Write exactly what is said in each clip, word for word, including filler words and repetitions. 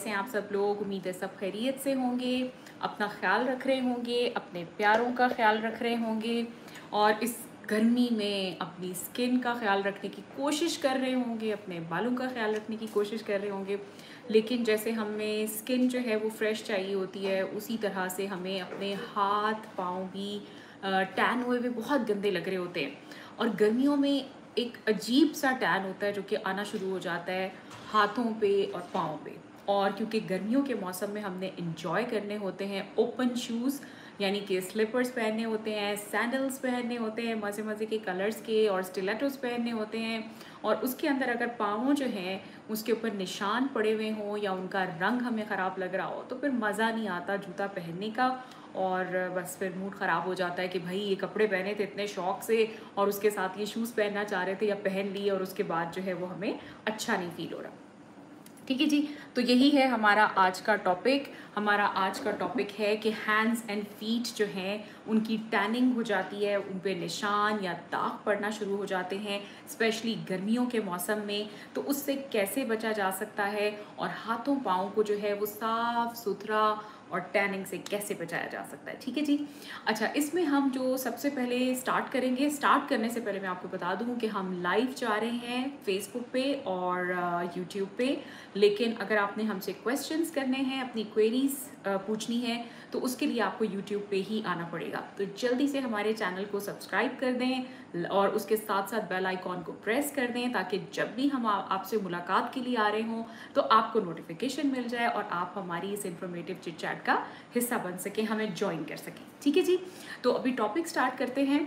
हैं आप सब लोग? उम्मीद है सब खैरियत से होंगे, अपना ख्याल रख रहे होंगे, अपने प्यारों का ख्याल रख रहे होंगे और इस गर्मी में अपनी स्किन का ख्याल रखने की कोशिश कर रहे होंगे, अपने बालों का ख्याल रखने की कोशिश कर रहे होंगे। लेकिन जैसे हमें स्किन जो है वो फ्रेश चाहिए होती है, उसी तरह से हमें अपने हाथ पाँव भी टैन हुए हुए बहुत गंदे लग रहे होते हैं। और गर्मियों में एक अजीब सा टैन होता है जो कि आना शुरू हो जाता है हाथों पे और पाँव पे। और क्योंकि गर्मियों के मौसम में हमने इंजॉय करने होते हैं ओपन शूज़, यानी कि स्लीपर्स पहनने होते हैं, सैंडल्स पहनने होते हैं, मज़े मज़े के कलर्स के और स्टिलेटोस पहनने होते हैं। और उसके अंदर अगर पाँव जो हैं उसके ऊपर निशान पड़े हुए हों या उनका रंग हमें ख़राब लग रहा हो तो फिर मज़ा नहीं आता जूता पहनने का। और बस फिर मूड ख़राब हो जाता है कि भाई ये कपड़े पहने थे इतने शौक़ से और उसके साथ ये शूज़ पहनना चाह रहे थे या पहन लिए और उसके बाद जो है वो हमें अच्छा नहीं फ़ील हो रहा। ठीक है जी, तो यही है हमारा आज का टॉपिक। हमारा आज का टॉपिक है कि हैंड्स एंड फीट जो हैं उनकी टैनिंग हो जाती है, उन पे निशान या दाग पड़ना शुरू हो जाते हैं, स्पेशली गर्मियों के मौसम में। तो उससे कैसे बचा जा सकता है और हाथों पाँव को जो है वो साफ़ सुथरा और टैनिंग से कैसे बचाया जा सकता है। ठीक है जी। अच्छा, इसमें हम जो सबसे पहले स्टार्ट करेंगे, स्टार्ट करने से पहले मैं आपको बता दूं कि हम लाइव जा रहे हैं फेसबुक पे और यूट्यूब पे। लेकिन अगर आपने हमसे क्वेश्चंस करने हैं, अपनी क्वेरीज पूछनी है, तो उसके लिए आपको यूट्यूब पे ही आना पड़ेगा। तो जल्दी से हमारे चैनल को सब्सक्राइब कर दें और उसके साथ साथ बेल आइकॉन को प्रेस कर दें ताकि जब भी हम आपसे मुलाकात के लिए आ रहे हों तो आपको नोटिफिकेशन मिल जाए और आप हमारी इस इंफॉर्मेटिव चिट चैट का हिस्सा बन सकें, हमें ज्वाइन कर सकें। ठीक है जी, तो अभी टॉपिक स्टार्ट करते हैं।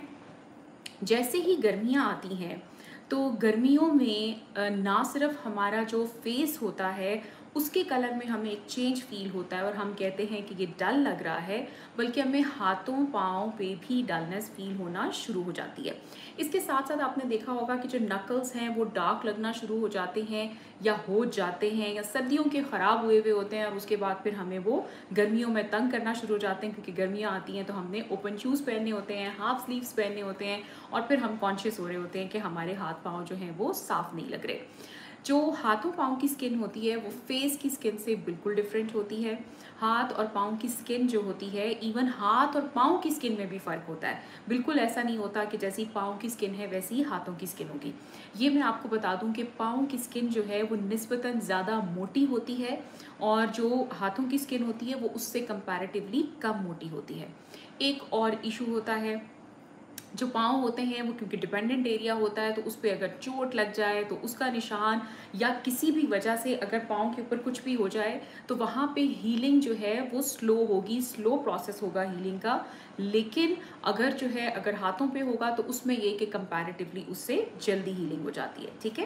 जैसे ही गर्मियाँ आती हैं तो गर्मियों में ना सिर्फ हमारा जो फेस होता है उसके कलर में हमें एक चेंज फील होता है और हम कहते हैं कि ये डल लग रहा है, बल्कि हमें हाथों पाँव पे भी डलनेस फील होना शुरू हो जाती है। इसके साथ साथ आपने देखा होगा कि जो नकल्स हैं वो डार्क लगना शुरू हो जाते हैं या हो जाते हैं या सर्दियों के ख़राब हुए हुए होते हैं और उसके बाद फिर हमें वो गर्मियों में तंग करना शुरू हो जाते हैं, क्योंकि गर्मियाँ आती हैं तो हमने ओपन शूज़ पहनने होते हैं, हाफ स्लीव्स पहनने होते हैं और फिर हम कॉन्शियस हो रहे होते हैं कि हमारे हाथ पाँव जो हैं वो साफ़ नहीं लग रहे। जो हाथों पाँव की स्किन होती है वो फेस की स्किन से बिल्कुल डिफरेंट होती है। हाथ और पाँव की स्किन जो होती है, इवन हाथ और पाँव की स्किन में भी फ़र्क होता है। बिल्कुल ऐसा नहीं होता कि जैसी पाँव की स्किन है वैसी ही हाथों की स्किन होगी। ये मैं आपको बता दूं कि पाँव की स्किन जो है वो निस्बतन ज़्यादा मोटी होती है और जो हाथों की स्किन होती है वो उससे कंपैरेटिवली कम मोटी होती है। एक और इशू होता है, जो पाँव होते हैं वो क्योंकि डिपेंडेंट एरिया होता है तो उस पर अगर चोट लग जाए तो उसका निशान या किसी भी वजह से अगर पाँव के ऊपर कुछ भी हो जाए तो वहाँ पे हीलिंग जो है वो स्लो होगी, स्लो प्रोसेस होगा हीलिंग का। लेकिन अगर जो है अगर हाथों पे होगा तो उसमें ये कि कंपैरेटिवली उससे जल्दी हीलिंग हो जाती है। ठीक है,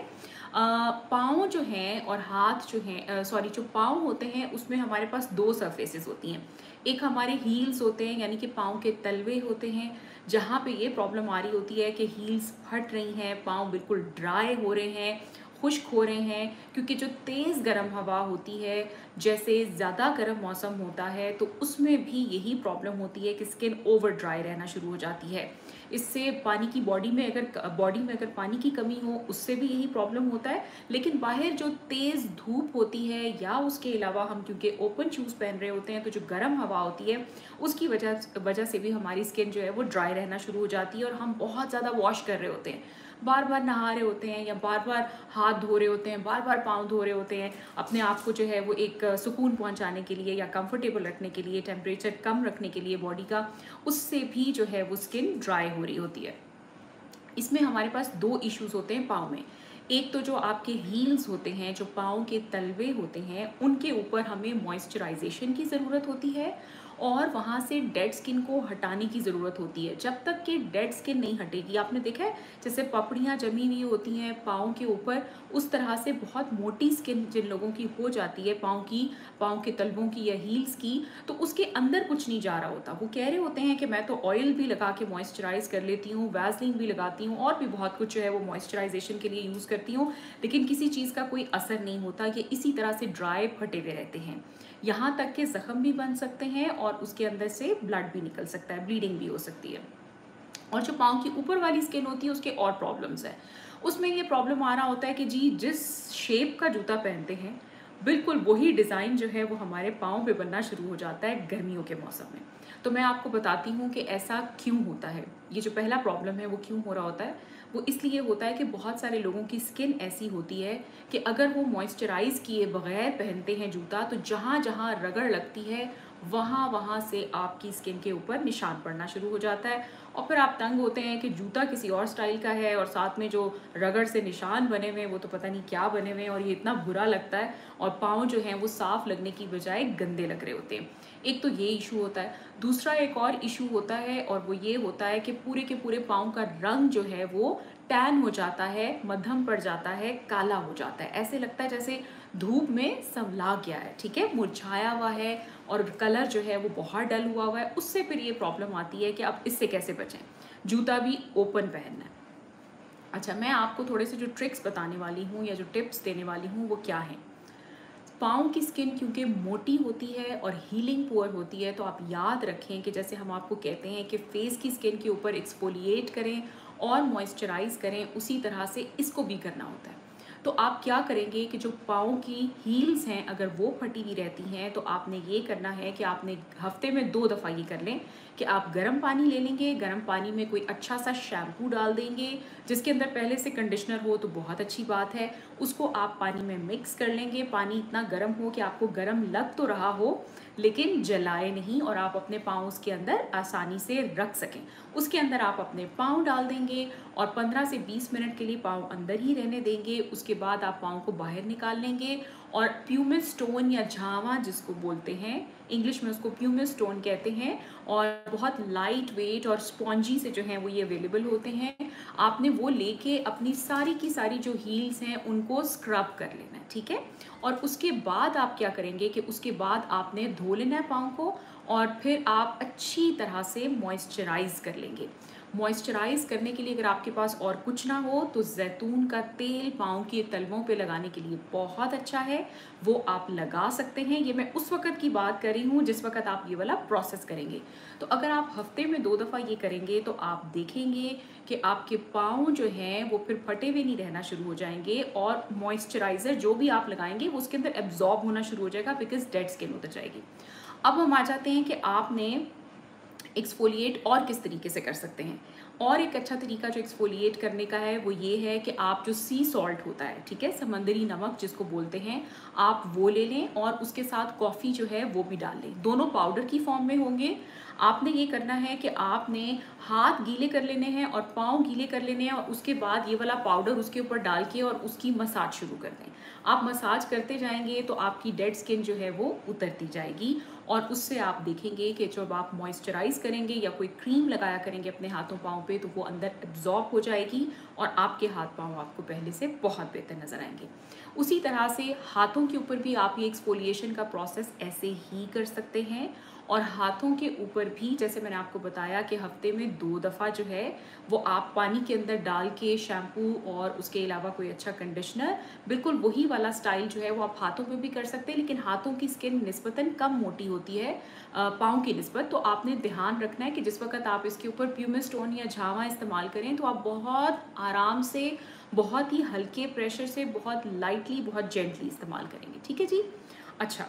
पाँव जो हैं और हाथ जो हैं, सॉरी जो पाँव होते हैं उसमें हमारे पास दो सरफेसेस होती हैं। एक हमारे हील्स होते हैं यानी कि पाँव के तलवे होते हैं, जहाँ पे ये प्रॉब्लम आ रही होती है कि हील्स फट रही हैं, पाँव बिल्कुल ड्राई हो रहे हैं, खुश्क हो रहे हैं, क्योंकि जो तेज़ गर्म हवा होती है, जैसे ज़्यादा गर्म मौसम होता है तो उसमें भी यही प्रॉब्लम होती है कि स्किन ओवर ड्राई रहना शुरू हो जाती है। इससे पानी की बॉडी में अगर बॉडी में अगर पानी की कमी हो उससे भी यही प्रॉब्लम होता है। लेकिन बाहर जो तेज़ धूप होती है या उसके अलावा हम क्योंकि ओपन शूज़ पहन रहे होते हैं तो जो गर्म हवा होती है उसकी वजह वजह से भी हमारी स्किन जो है वो ड्राई रहना शुरू हो जाती है और हम बहुत ज़्यादा वॉश कर रहे होते हैं, बार बार नहा रहे होते हैं या बार बार हाथ धो रहे होते हैं, बार बार पाँव धो रहे होते हैं अपने आप को जो है वो एक सुकून पहुंचाने के लिए या कंफर्टेबल रखने के लिए, टेम्परेचर कम रखने के लिए बॉडी का, उससे भी जो है वो स्किन ड्राई हो रही होती है। इसमें हमारे पास दो इश्यूज होते हैं पाँव में। एक तो जो आपके हील्स होते हैं, जो पाँव के तलवे होते हैं, उनके ऊपर हमें मॉइस्चराइजेशन की ज़रूरत होती है और वहाँ से डेड स्किन को हटाने की ज़रूरत होती है। जब तक कि डेड स्किन नहीं हटेगी, आपने देखा है जैसे पपड़ियाँ जमी हुई होती हैं पाँव के ऊपर, उस तरह से बहुत मोटी स्किन जिन लोगों की हो जाती है पाँव की, पाँव के तलवों की या हील्स की, तो उसके अंदर कुछ नहीं जा रहा होता। वो कह रहे होते हैं कि मैं तो ऑयल भी लगा के मॉइस्चराइज कर लेती हूँ, वैसलीन भी लगाती हूँ और भी बहुत कुछ जो है वो मॉइस्चराइजेशन के लिए यूज़ करती हूँ, लेकिन किसी चीज़ का कोई असर नहीं होता। ये इसी तरह से ड्राई फटे हुए रहते हैं, यहाँ तक के ज़ख्म भी बन सकते हैं और उसके अंदर से ब्लड भी निकल सकता है, ब्लीडिंग भी हो सकती है। और जो पाँव की ऊपर वाली स्किन होती है उसके और प्रॉब्लम्स है। उसमें ये प्रॉब्लम आ रहा होता है कि जी जिस शेप का जूता पहनते हैं बिल्कुल वही डिज़ाइन जो है वो हमारे पाँव पे बनना शुरू हो जाता है गर्मियों के मौसम में। तो मैं आपको बताती हूँ कि ऐसा क्यों होता है। ये जो पहला प्रॉब्लम है वो क्यों हो रहा होता है, वो इसलिए होता है कि बहुत सारे लोगों की स्किन ऐसी होती है कि अगर वो मॉइस्चराइज़ किए बगैर पहनते हैं जूता, तो जहाँ-जहाँ रगड़ लगती है वहाँ-वहाँ से आपकी स्किन के ऊपर निशान पड़ना शुरू हो जाता है और फिर आप तंग होते हैं कि जूता किसी और स्टाइल का है और साथ में जो रगड़ से निशान बने हुए हैं वो तो पता नहीं क्या बने हुए हैं और ये इतना बुरा लगता है और पाँव जो हैं वो साफ़ लगने की बजाय गंदे लग रहे होते हैं। एक तो ये इशू होता है। दूसरा एक और इशू होता है और वो ये होता है कि पूरे के पूरे पाँव का रंग जो है वो टैन हो जाता है, मद्धम पड़ जाता है, काला हो जाता है। ऐसे लगता है जैसे धूप में संवला गया है, ठीक है? मुरझाया हुआ है और कलर जो है वो बहुत डल हुआ हुआ है। उससे फिर ये प्रॉब्लम आती है कि अब इससे कैसे बचें? जूता भी ओपन पहनना है। अच्छा, मैं आपको थोड़े से जो ट्रिक्स बताने वाली हूँ या जो टिप्स देने वाली हूँ वो क्या हैं। पाँव की स्किन क्योंकि मोटी होती है और हीलिंग पुअर होती है, तो आप याद रखें कि जैसे हम आपको कहते हैं कि फेस की स्किन के ऊपर एक्सफोलिएट करें और मॉइस्चराइज करें, उसी तरह से इसको भी करना होता है। तो आप क्या करेंगे कि जो पाँव की हील्स हैं अगर वो फटी हुई रहती हैं, तो आपने ये करना है कि आपने हफ्ते में दो दफ़ा ये कर लें कि आप गर्म पानी ले लेंगे, गर्म पानी में कोई अच्छा सा शैम्पू डाल देंगे जिसके अंदर पहले से कंडीशनर हो तो बहुत अच्छी बात है। उसको आप पानी में मिक्स कर लेंगे। पानी इतना गर्म हो कि आपको गर्म लग तो रहा हो लेकिन जलाए नहीं और आप अपने पाँव उसके अंदर आसानी से रख सकें। उसके अंदर आप अपने पाँव डाल देंगे और पंद्रह से बीस मिनट के लिए पाँव अंदर ही रहने देंगे। उसके बाद आप पाँव को बाहर निकाल लेंगे और प्यूमिस स्टोन या झावा जिसको बोलते हैं, इंग्लिश में उसको प्यूमिस स्टोन कहते हैं और बहुत लाइट वेट और स्पॉन्जी से जो हैं वो ये अवेलेबल होते हैं। आपने वो लेके अपनी सारी की सारी जो हील्स हैं उनको स्क्रब कर लेना है, ठीक है? और उसके बाद आप क्या करेंगे कि उसके बाद आपने धो लेना है पाँव को और फिर आप अच्छी तरह से मॉइस्चराइज कर लेंगे। मॉइस्चराइज करने के लिए अगर आपके पास और कुछ ना हो तो जैतून का तेल पाँव के तलवों पे लगाने के लिए बहुत अच्छा है, वो आप लगा सकते हैं। ये मैं उस वक़्त की बात कर रही हूँ जिस वक़्त आप ये वाला प्रोसेस करेंगे। तो अगर आप हफ्ते में दो दफ़ा ये करेंगे तो आप देखेंगे कि आपके पाँव जो हैं वो फिर फटे हुए नहीं रहना शुरू हो जाएंगे और मॉइस्चराइज़र जो भी आप लगाएंगे वो उसके अंदर एब्जॉर्ब होना शुरू हो जाएगा बिकॉज डेड स्किन उतर जाएगी। अब हम आ जाते हैं कि आपने एक्सफोलिएट और किस तरीके से कर सकते हैं। और एक अच्छा तरीका जो एक्सफोलिएट करने का है वो ये है कि आप जो सी सॉल्ट होता है, ठीक है, समंदरी नमक जिसको बोलते हैं, आप वो ले लें और उसके साथ कॉफ़ी जो है वो भी डाल लें। दोनों पाउडर की फॉर्म में होंगे। आपने ये करना है कि आपने हाथ गीले कर लेने हैं और पाँव गीले कर लेने हैं और उसके बाद ये वाला पाउडर उसके ऊपर डाल के और उसकी मसाज शुरू कर दें। आप मसाज करते जाएंगे तो आपकी डेड स्किन जो है वो उतरती जाएगी और उससे आप देखेंगे कि जब आप मॉइस्चराइज करेंगे या कोई क्रीम लगाया करेंगे अपने हाथों पाँव पे तो वो अंदर एब्जॉर्ब हो जाएगी और आपके हाथ पाँव आपको पहले से बहुत बेहतर नज़र आएंगे। उसी तरह से हाथों के ऊपर भी आप ये एक्सफोलिएशन का प्रोसेस ऐसे ही कर सकते हैं और हाथों के ऊपर भी जैसे मैंने आपको बताया कि हफ्ते में दो दफ़ा जो है वो आप पानी के अंदर डाल के शैम्पू और उसके अलावा कोई अच्छा कंडीशनर, बिल्कुल वही वाला स्टाइल जो है वो आप हाथों पे भी कर सकते हैं। लेकिन हाथों की स्किन निस्बतन कम मोटी होती है पाँव की निस्बत, तो आपने ध्यान रखना है कि जिस वक्त आप इसके ऊपर प्यूमिस स्टोन या झावा इस्तेमाल करें तो आप बहुत आराम से, बहुत ही हल्के प्रेशर से, बहुत लाइटली, बहुत जेंटली इस्तेमाल करेंगे, ठीक है जी। अच्छा,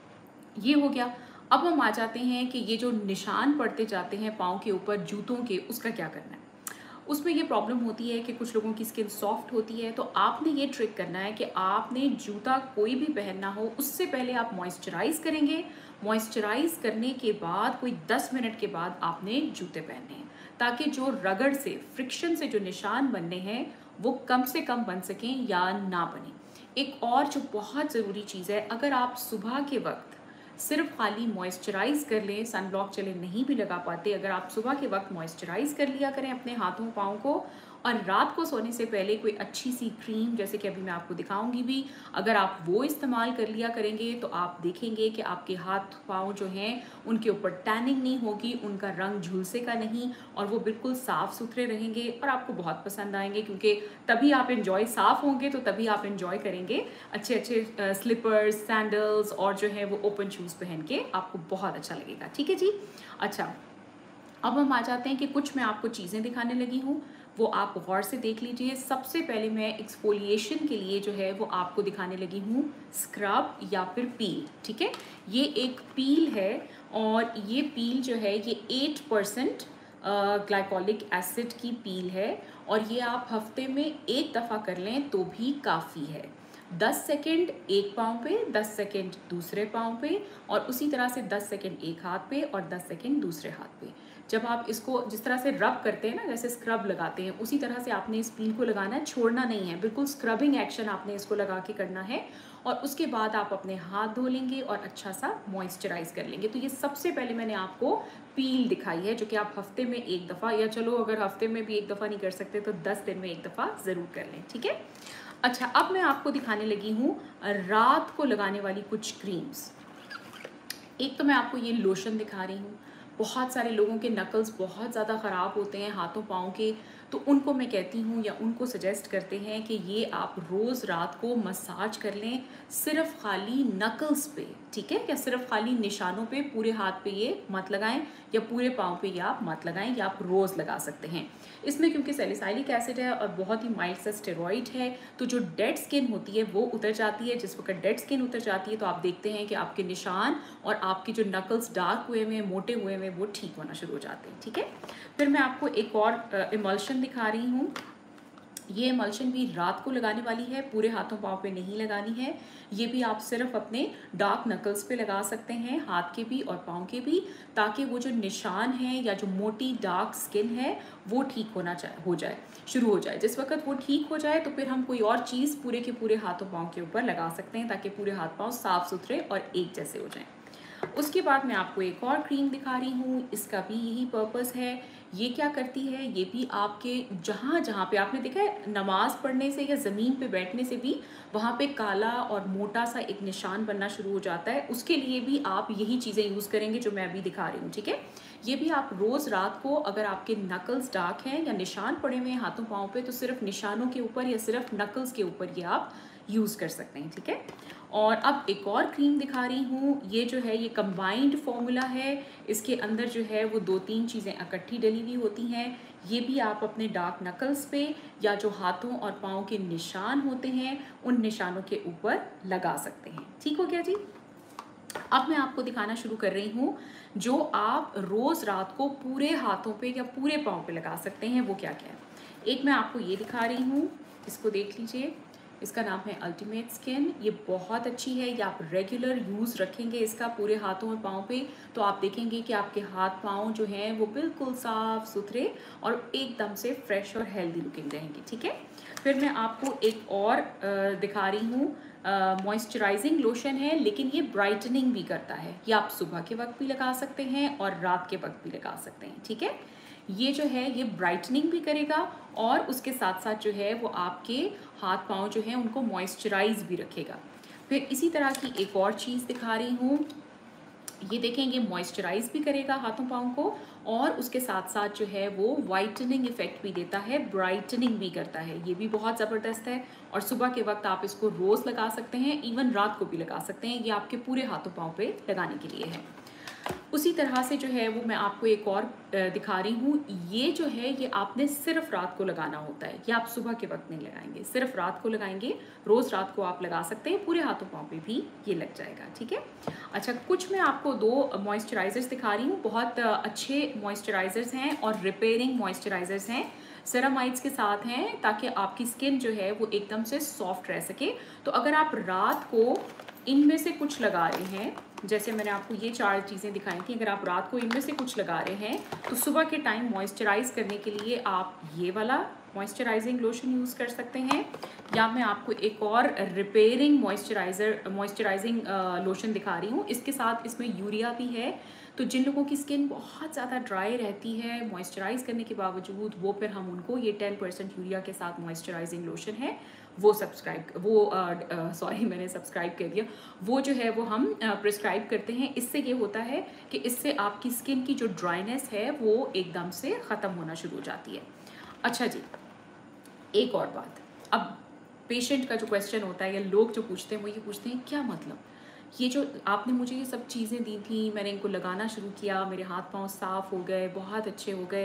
ये हो गया। अब हम आ जाते हैं कि ये जो निशान पड़ते जाते हैं पाँव के ऊपर जूतों के, उसका क्या करना है। उसमें ये प्रॉब्लम होती है कि कुछ लोगों की स्किन सॉफ्ट होती है, तो आपने ये ट्रिक करना है कि आपने जूता कोई भी पहनना हो उससे पहले आप मॉइस्चराइज करेंगे। मॉइस्चराइज करने के बाद कोई दस मिनट के बाद आपने जूते पहनने हैं ताकि जो रगड़ से, फ्रिक्शन से जो निशान बनने हैं वो कम से कम बन सकें या ना बने। एक और जो बहुत ज़रूरी चीज़ है, अगर आप सुबह के वक्त सिर्फ खाली मॉइस्चराइज कर लें, सन ब्लॉक चले नहीं भी लगा पाते, अगर आप सुबह के वक्त मॉइस्चराइज कर लिया करें अपने हाथों पाँव को और रात को सोने से पहले कोई अच्छी सी क्रीम, जैसे कि अभी मैं आपको दिखाऊंगी भी, अगर आप वो इस्तेमाल कर लिया करेंगे तो आप देखेंगे कि आपके हाथ पाँव जो हैं उनके ऊपर टैनिंग नहीं होगी, उनका रंग झुलसेगा नहीं और वो बिल्कुल साफ़ सुथरे रहेंगे और आपको बहुत पसंद आएंगे। क्योंकि तभी आप इन्जॉय, साफ़ होंगे तो तभी आप इन्जॉय करेंगे अच्छे अच्छे स्लीपर्स, सैंडल्स और जो है वो ओपन शूज़ पहन के, आपको बहुत अच्छा लगेगा, ठीक है जी। अच्छा, अब हम आ जाते हैं कि कुछ मैं आपको चीज़ें दिखाने लगी हूँ, वो आप गौर से देख लीजिए। सबसे पहले मैं एक्सफोलिएशन के लिए जो है वो आपको दिखाने लगी हूँ स्क्रब या फिर पील, ठीक है। ये एक पील है और ये पील जो है ये एट परसेंट ग्लाइकोलिक एसिड की पील है और ये आप हफ्ते में एक दफ़ा कर लें तो भी काफ़ी है। दस सेकेंड एक पाँव पे, दस सेकेंड दूसरे पाँव पे और उसी तरह से दस सेकेंड एक हाथ पे और दस सेकेंड दूसरे हाथ पे। जब आप इसको जिस तरह से रब करते हैं ना, जैसे स्क्रब लगाते हैं, उसी तरह से आपने इस पील को लगाना है, छोड़ना नहीं है, बिल्कुल स्क्रबिंग एक्शन आपने इसको लगा के करना है। और उसके बाद आप अपने हाथ धो लेंगे और अच्छा सा मॉइस्चराइज कर लेंगे। तो ये सबसे पहले मैंने आपको पील दिखाई है जो कि आप हफ्ते में एक दफ़ा, या चलो अगर हफ्ते में भी एक दफ़ा नहीं कर सकते तो दस दिन में एक दफ़ा ज़रूर कर लें, ठीक है। अच्छा, अब मैं आपको दिखाने लगी हूँ रात को लगाने वाली कुछ क्रीम्स। एक तो मैं आपको ये लोशन दिखा रही हूँ। बहुत सारे लोगों के नकल्स बहुत ज़्यादा ख़राब होते हैं हाथों पाँव के, तो उनको मैं कहती हूँ या उनको सजेस्ट करते हैं कि ये आप रोज़ रात को मसाज कर लें, सिर्फ खाली नकल्स पे, ठीक है, या सिर्फ खाली निशानों पे, पूरे हाथ पे ये मत लगाएं या पूरे पाँव पे ये आप मत लगाएं, या आप रोज़ लगा सकते हैं। इसमें क्योंकि सैलिसाइलिक एसिड है और बहुत ही माइल्ड सा स्टेरॉइड है, तो जो डेड स्किन होती है वो उतर जाती है। जिस वक्त डेड स्किन उतर जाती है तो आप देखते हैं कि आपके निशान और आपके जो नकल्स डार्क हुए हुए, मोटे हुए हुए, वो ठीक होना शुरू हो जाते हैं, ठीक है। फिर मैं आपको एक और इमल्शन दिखा रही हूँ। ये इमल्शन भी रात को लगाने वाली है, पूरे हाथों पाँव पे नहीं लगानी है। ये भी आप सिर्फ अपने डार्क नकल्स पे लगा सकते हैं, हाथ के भी और पाँव के भी, ताकि वो जो निशान है या जो मोटी डार्क स्किन है वो ठीक होना चाहे हो जाए शुरू हो जाए। जिस वक्त वो ठीक हो जाए तो फिर हम कोई और चीज़ पूरे के पूरे हाथों पाँव के ऊपर लगा सकते हैं, ताकि पूरे हाथ पाँव साफ़ सुथरे और एक जैसे हो जाएं। उसके बाद मैं आपको एक और क्रीम दिखा रही हूँ, इसका भी यही पर्पस है। ये क्या करती है, ये भी आपके जहाँ जहाँ पे आपने देखा है नमाज पढ़ने से या ज़मीन पे बैठने से भी वहाँ पे काला और मोटा सा एक निशान बनना शुरू हो जाता है, उसके लिए भी आप यही चीज़ें यूज़ करेंगे जो मैं अभी दिखा रही हूँ, ठीक है। ये भी आप रोज़ रात को, अगर आपके नकल्स डार्क हैं या निशान पड़े हुए हैं हाथों पाँव पे, तो सिर्फ निशानों के ऊपर या सिर्फ नकल्स के ऊपर ये आप यूज़ कर सकते हैं, ठीक है। और अब एक और क्रीम दिखा रही हूँ। ये जो है ये कंबाइंड फॉर्मूला है, इसके अंदर जो है वो दो तीन चीज़ें इकट्ठी डली हुई होती हैं। ये भी आप अपने डार्क नकल्स पे या जो हाथों और पाँव के निशान होते हैं उन निशानों के ऊपर लगा सकते हैं, ठीक हो गया जी। अब मैं आपको दिखाना शुरू कर रही हूँ जो आप रोज़ रात को पूरे हाथों पे या पूरे पाँव पे लगा सकते हैं, वो क्या क्या है। एक मैं आपको ये दिखा रही हूँ, इसको देख लीजिए, इसका नाम है अल्टीमेट स्किन। ये बहुत अच्छी है, ये आप रेगुलर यूज़ रखेंगे इसका पूरे हाथों और पाँव पे, तो आप देखेंगे कि आपके हाथ पाँव जो हैं वो बिल्कुल साफ़ सुथरे और एकदम से फ्रेश और हेल्दी लुकिंग रहेंगे, ठीक है। फिर मैं आपको एक और दिखा रही हूँ, मॉइस्चराइजिंग लोशन है, लेकिन ये ब्राइटनिंग भी करता है। ये आप सुबह के वक्त भी लगा सकते हैं और रात के वक्त भी लगा सकते हैं, ठीक है। ये जो है ये ब्राइटनिंग भी करेगा और उसके साथ साथ जो है वो आपके हाथ पाँव जो हैं उनको मॉइस्चराइज भी रखेगा। फिर इसी तरह की एक और चीज़ दिखा रही हूँ, ये देखेंगे मॉइस्चराइज भी करेगा हाथों पाँव को और उसके साथ साथ जो है वो वाइटनिंग इफेक्ट भी देता है, ब्राइटनिंग भी करता है। ये भी बहुत ज़बरदस्त है और सुबह के वक्त आप इसको रोज़ लगा सकते हैं, इवन रात को भी लगा सकते हैं। ये आपके पूरे हाथों पाँव पे लगाने के लिए है। उसी तरह से जो है वो मैं आपको एक और दिखा रही हूँ। ये जो है ये आपने सिर्फ रात को लगाना होता है, ये आप सुबह के वक्त नहीं लगाएंगे, सिर्फ रात को लगाएंगे। रोज़ रात को आप लगा सकते हैं, पूरे हाथों पाँव पे भी ये लग जाएगा, ठीक है। अच्छा, कुछ मैं आपको दो मॉइस्चराइजर्स दिखा रही हूँ, बहुत अच्छे मॉइस्चराइजर्स हैं और रिपेयरिंग मॉइस्चराइजर्स हैं, सेरामाइड्स के साथ हैं, ताकि आपकी स्किन जो है वो एकदम से सॉफ्ट रह सके। तो अगर आप रात को इनमें से कुछ लगा रहे हैं, जैसे मैंने आपको ये चार चीज़ें दिखाई थी, अगर आप रात को इनमें से कुछ लगा रहे हैं तो सुबह के टाइम मॉइस्चराइज करने के लिए आप ये वाला मॉइस्चराइजिंग लोशन यूज़ कर सकते हैं, या मैं आपको एक और रिपेयरिंग मॉइस्चराइज़र मॉइस्चराइजिंग लोशन दिखा रही हूँ। इसके साथ इसमें यूरिया भी है, तो जिन लोगों की स्किन बहुत ज़्यादा ड्राई रहती है मॉइस्चराइज करने के बावजूद, वो फिर हम उनको ये टेन परसेंट यूरिया के साथ मॉइस्चराइजिंग लोशन है वो सब्सक्राइब वो सॉरी मैंने सब्सक्राइब कर दिया वो जो है वो हम प्रिस्क्राइब करते हैं। इससे ये होता है कि इससे आपकी स्किन की जो ड्राइनेस है वो एकदम से ख़त्म होना शुरू हो जाती है। अच्छा जी, एक और बात, अब पेशेंट का जो क्वेश्चन होता है या लोग जो पूछते हैं वो ये पूछते हैं, क्या मतलब ये जो आपने मुझे ये सब चीज़ें दी थी, मैंने इनको लगाना शुरू किया, मेरे हाथ पाँव साफ़ हो गए, बहुत अच्छे हो गए,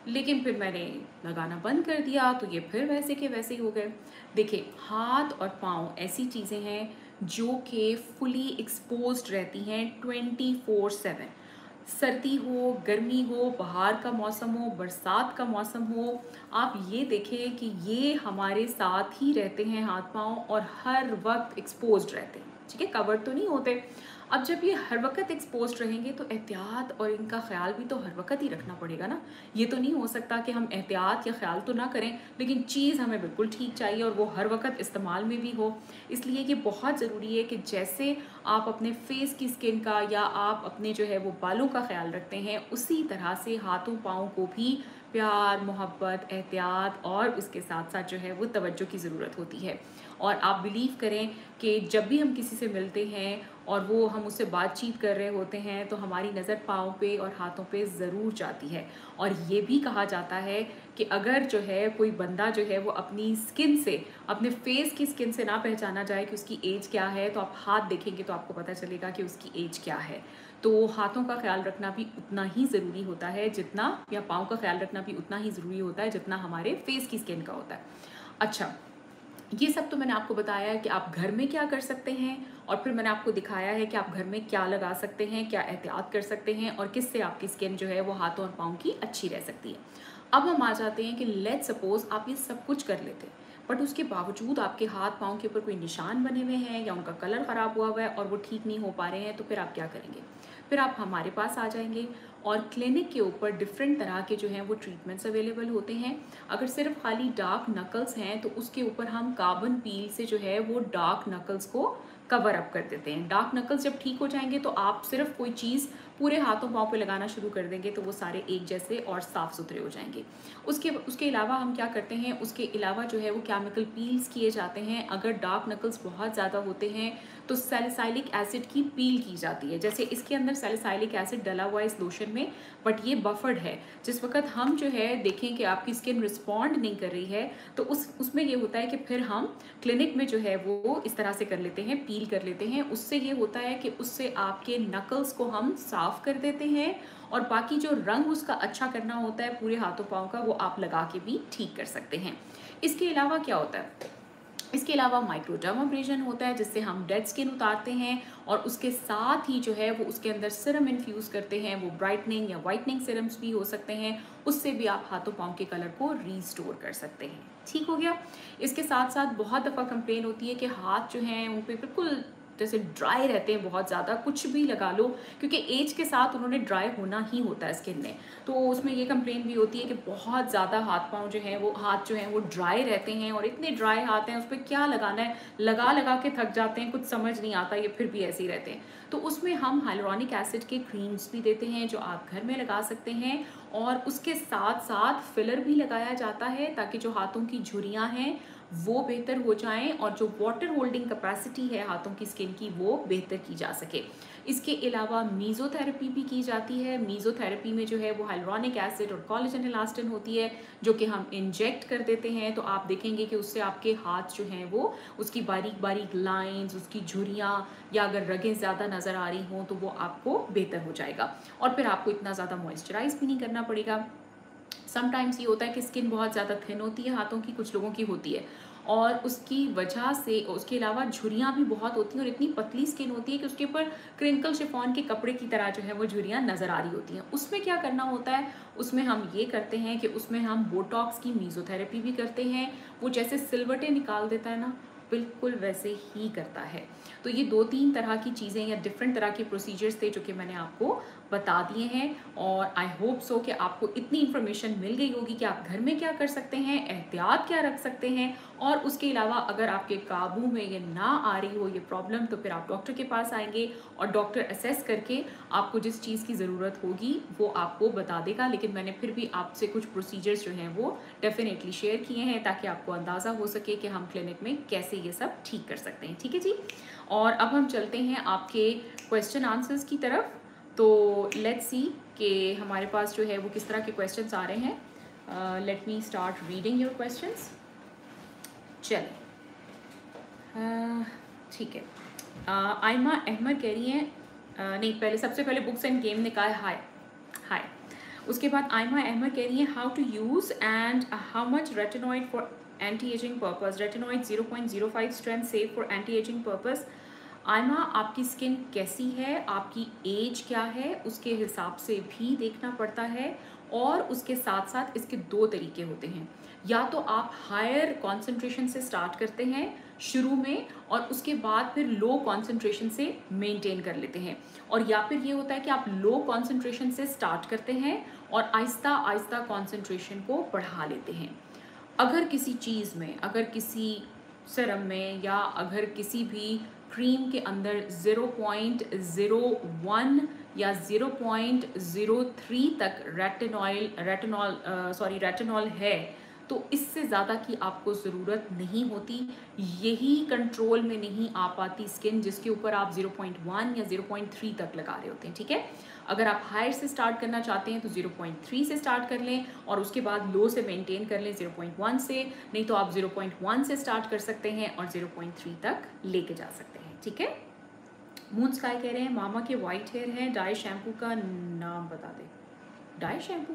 लेकिन फिर मैंने लगाना बंद कर दिया तो ये फिर वैसे के वैसे ही हो गए। देखिए, हाथ और पाँव ऐसी चीज़ें हैं जो कि फुली एक्सपोज्ड रहती हैं ट्वेंटी फोर सेवन। सर्दी हो, गर्मी हो, बाहर का मौसम हो, बरसात का मौसम हो, आप ये देखें कि ये हमारे साथ ही रहते हैं हाथ पाँव, और हर वक्त एक्सपोज्ड रहते हैं, ठीक है, कवर तो नहीं होते। अब जब ये हर वक्त एक्सपोज्ड रहेंगे तो एहतियात और इनका ख्याल भी तो हर वक्त ही रखना पड़ेगा ना। ये तो नहीं हो सकता कि हम एहतियात या ख्याल तो ना करें लेकिन चीज़ हमें बिल्कुल ठीक चाहिए और वो हर वक्त इस्तेमाल में भी हो। इसलिए ये बहुत ज़रूरी है कि जैसे आप अपने फेस की स्किन का या आप अपने जो है वो बालों का ख्याल रखते हैं, उसी तरह से हाथों पाँव को भी प्यार, मोहब्बत, एहतियात और उसके साथ साथ जो है वो तवज्जो की ज़रूरत होती है। और आप बिलीव करें कि जब भी हम किसी से मिलते हैं और वो हम उससे बातचीत कर रहे होते हैं तो हमारी नज़र पाँव पे और हाथों पे ज़रूर जाती है। और ये भी कहा जाता है कि अगर जो है कोई बंदा जो है वो अपनी स्किन से, अपने फेस की स्किन से ना पहचाना जाए कि उसकी एज क्या है, तो आप हाथ देखेंगे तो आपको पता चलेगा कि उसकी एज क्या है। तो हाथों का ख्याल रखना भी उतना ही ज़रूरी होता है जितना, या पाँव का ख्याल रखना भी उतना ही ज़रूरी होता है जितना हमारे फेस की स्किन का होता है। अच्छा, ये सब तो मैंने आपको बताया है कि आप घर में क्या कर सकते हैं, और फिर मैंने आपको दिखाया है कि आप घर में क्या लगा सकते हैं, क्या एहतियात कर सकते हैं और किससे आपकी स्किन जो है वो हाथों और पाँव की अच्छी रह सकती है। अब हम आ जाते हैं कि लेट्स सपोज आप ये सब कुछ कर लेते हैं बट उसके बावजूद आपके हाथ पाँव के ऊपर कोई निशान बने हुए हैं या उनका कलर ख़राब हुआ हुआ है और वो ठीक नहीं हो पा रहे हैं, तो फिर आप क्या करेंगे? फिर आप हमारे पास आ जाएंगे और क्लिनिक के ऊपर डिफरेंट तरह के जो हैं वो ट्रीटमेंट्स अवेलेबल होते हैं। अगर सिर्फ खाली डार्क नकल्स हैं तो उसके ऊपर हम कार्बन पील से जो है वो डार्क नकल्स को कवर अप कर देते हैं। डार्क नकल्स जब ठीक हो जाएंगे तो आप सिर्फ कोई चीज़ पूरे हाथों पाँव पे लगाना शुरू कर देंगे तो वो सारे एक जैसे और साफ़ सुथरे हो जाएंगे। उसके उसके अलावा हम क्या करते हैं, उसके अलावा जो है वो केमिकल पील्स किए जाते हैं। अगर डार्क नकल्स बहुत ज़्यादा होते हैं तो सैलिसाइलिक एसिड की पील की जाती है। जैसे इसके अंदर सैलिसाइलिक एसिड डला हुआ है इस लोशन में, बट ये बफर्ड है। जिस वक्त हम जो है देखें कि आपकी स्किन रिस्पॉन्ड नहीं कर रही है तो उस उसमें ये होता है कि फिर हम क्लिनिक में जो है वो इस तरह से कर लेते हैं, पील कर लेते हैं। उससे ये होता है कि उससे आपके नकल्स को हम साफ़ कर देते हैं और बाकी जो रंग उसका अच्छा करना होता है पूरे हाथों पाँव का, वो आप लगा के भी ठीक कर सकते हैं। इसके अलावा क्या होता है, इसके अलावा माइक्रोडर्माब्रेशन होता है जिससे हम डेड स्किन उतारते हैं और उसके साथ ही जो है वो उसके अंदर सिरम इन्फ्यूज़ करते हैं। वो ब्राइटनिंग या वाइटनिंग सिरम्स भी हो सकते हैं, उससे भी आप हाथों पाँव के कलर को रीस्टोर कर सकते हैं। ठीक हो गया। इसके साथ साथ बहुत दफ़ा कंप्लेन होती है कि हाथ जो हैं उन पर बिल्कुल जैसे ड्राई रहते हैं बहुत ज़्यादा, कुछ भी लगा लो, क्योंकि एज के साथ उन्होंने ड्राई होना ही होता है स्किन ने। तो उसमें ये कंप्लेन भी होती है कि बहुत ज़्यादा हाथ पाँव जो हैं वो हाथ जो हैं वो ड्राई रहते हैं और इतने ड्राई हाथ हैं उस पर क्या लगाना है, लगा लगा के थक जाते हैं, कुछ समझ नहीं आता, ये फिर भी ऐसे ही रहते हैं। तो उसमें हम हाइलुरोनिक एसिड के क्रीम्स भी देते हैं जो आप घर में लगा सकते हैं, और उसके साथ साथ फिलर भी लगाया जाता है ताकि जो हाथों की झुर्रियाँ हैं वो बेहतर हो जाएं और जो वाटर होल्डिंग कैपेसिटी है हाथों की स्किन की वो बेहतर की जा सके। इसके अलावा मीज़ोथेरेपी भी की जाती है। मीज़ोथेरेपी में जो है वो हाइलुरोनिक एसिड और कोलेजन इलास्टिन होती है जो कि हम इंजेक्ट कर देते हैं। तो आप देखेंगे कि उससे आपके हाथ जो हैं वो उसकी बारीक बारीक लाइंस, उसकी झुर्रियाँ या अगर रगें ज़्यादा नज़र आ रही हों तो वो आपको बेहतर हो जाएगा और फिर आपको इतना ज़्यादा मॉइस्चराइज भी नहीं करना पड़ेगा। समटाइम्स ये होता है कि स्किन बहुत ज़्यादा थिन होती है हाथों की, कुछ लोगों की होती है, और उसकी वजह से उसके अलावा झुर्रियाँ भी बहुत होती हैं और इतनी पतली स्किन होती है कि उसके ऊपर क्रिंकल शिफॉन के कपड़े की तरह जो है वो झुर्रियाँ नज़र आ रही होती हैं। उसमें क्या करना होता है, उसमें हम ये करते हैं कि उसमें हम बोटॉक्स की मीज़ोथेरेपी भी करते हैं। वो जैसे सिलवटें निकाल देता है ना, बिल्कुल वैसे ही करता है। तो ये दो तीन तरह की चीज़ें या डिफरेंट तरह के प्रोसीजर्स थे जो कि मैंने आपको बता दिए हैं, और आई होप सो कि आपको इतनी इन्फॉर्मेशन मिल गई होगी कि आप घर में क्या कर सकते हैं, एहतियात क्या रख सकते हैं, और उसके अलावा अगर आपके काबू में ये ना आ रही हो ये प्रॉब्लम तो फिर आप डॉक्टर के पास आएंगे और डॉक्टर असेस करके आपको जिस चीज़ की ज़रूरत होगी वो आपको बता देगा। लेकिन मैंने फिर भी आपसे कुछ प्रोसीजर्स जो हैं वो डेफिनेटली शेयर किए हैं ताकि आपको अंदाज़ा हो सके कि हम क्लिनिक में कैसे ये सब ठीक कर सकते हैं। ठीक है जी। और अब हम चलते हैं आपके क्वेश्चन आंसर्स की तरफ। तो लेट्स सी कि हमारे पास जो है वो किस तरह के क्वेश्चंस आ रहे हैं। Let me start reading your questions. चलिए, ठीक है। आयमा अहमद कह रही हैं, uh, नहीं, पहले सबसे पहले बुक्स एंड गेम ने कहा है हाय हाय। उसके बाद आयमा अहमद कह रही है how to use and how much retinoid for anti aging purpose. Retinoid zero point zero five strength safe for anti aging purpose. Aima, आपकी स्किन कैसी है, आपकी एज क्या है, उसके हिसाब से भी देखना पड़ता है। और उसके साथ साथ इसके दो तरीके होते हैं, या तो आप हायर कॉन्सेंट्रेशन से स्टार्ट करते हैं शुरू में और उसके बाद फिर लो कॉन्सेंट्रेशन से मेंटेन कर लेते हैं, और या फिर ये होता है कि आप लो कॉन्सेंट्रेशन से स्टार्ट करते हैं और आहिस्ता आहिस्ता कॉन्सेंट्रेशन को बढ़ा लेते हैं। अगर किसी चीज़ में, अगर किसी सीरम में या अगर किसी भी क्रीम के अंदर ज़ीरो पॉइंट ज़ीरो वन या ज़ीरो पॉइंट ज़ीरो थ्री तक रेटिनॉल रेटिनॉल सॉरी रेटिनॉल है, तो इससे ज़्यादा की आपको ज़रूरत नहीं होती। यही कंट्रोल में नहीं आ पाती स्किन जिसके ऊपर आप ज़ीरो पॉइंट वन या ज़ीरो पॉइंट थ्री तक लगा रहे होते हैं, ठीक है। अगर आप हायर से स्टार्ट करना चाहते हैं तो ज़ीरो पॉइंट थ्री से स्टार्ट कर लें और उसके बाद लो से मेंटेन कर लें ज़ीरो पॉइंट वन से, नहीं तो आप ज़ीरो पॉइंट वन से स्टार्ट कर सकते हैं और ज़ीरो पॉइंट थ्री तक लेके जा सकते हैं, ठीक है। मून स्काई कह रहे हैं मामा के वाइट हेयर हैं, डाई शैम्पू का नाम बता दें। डाई शैम्पू,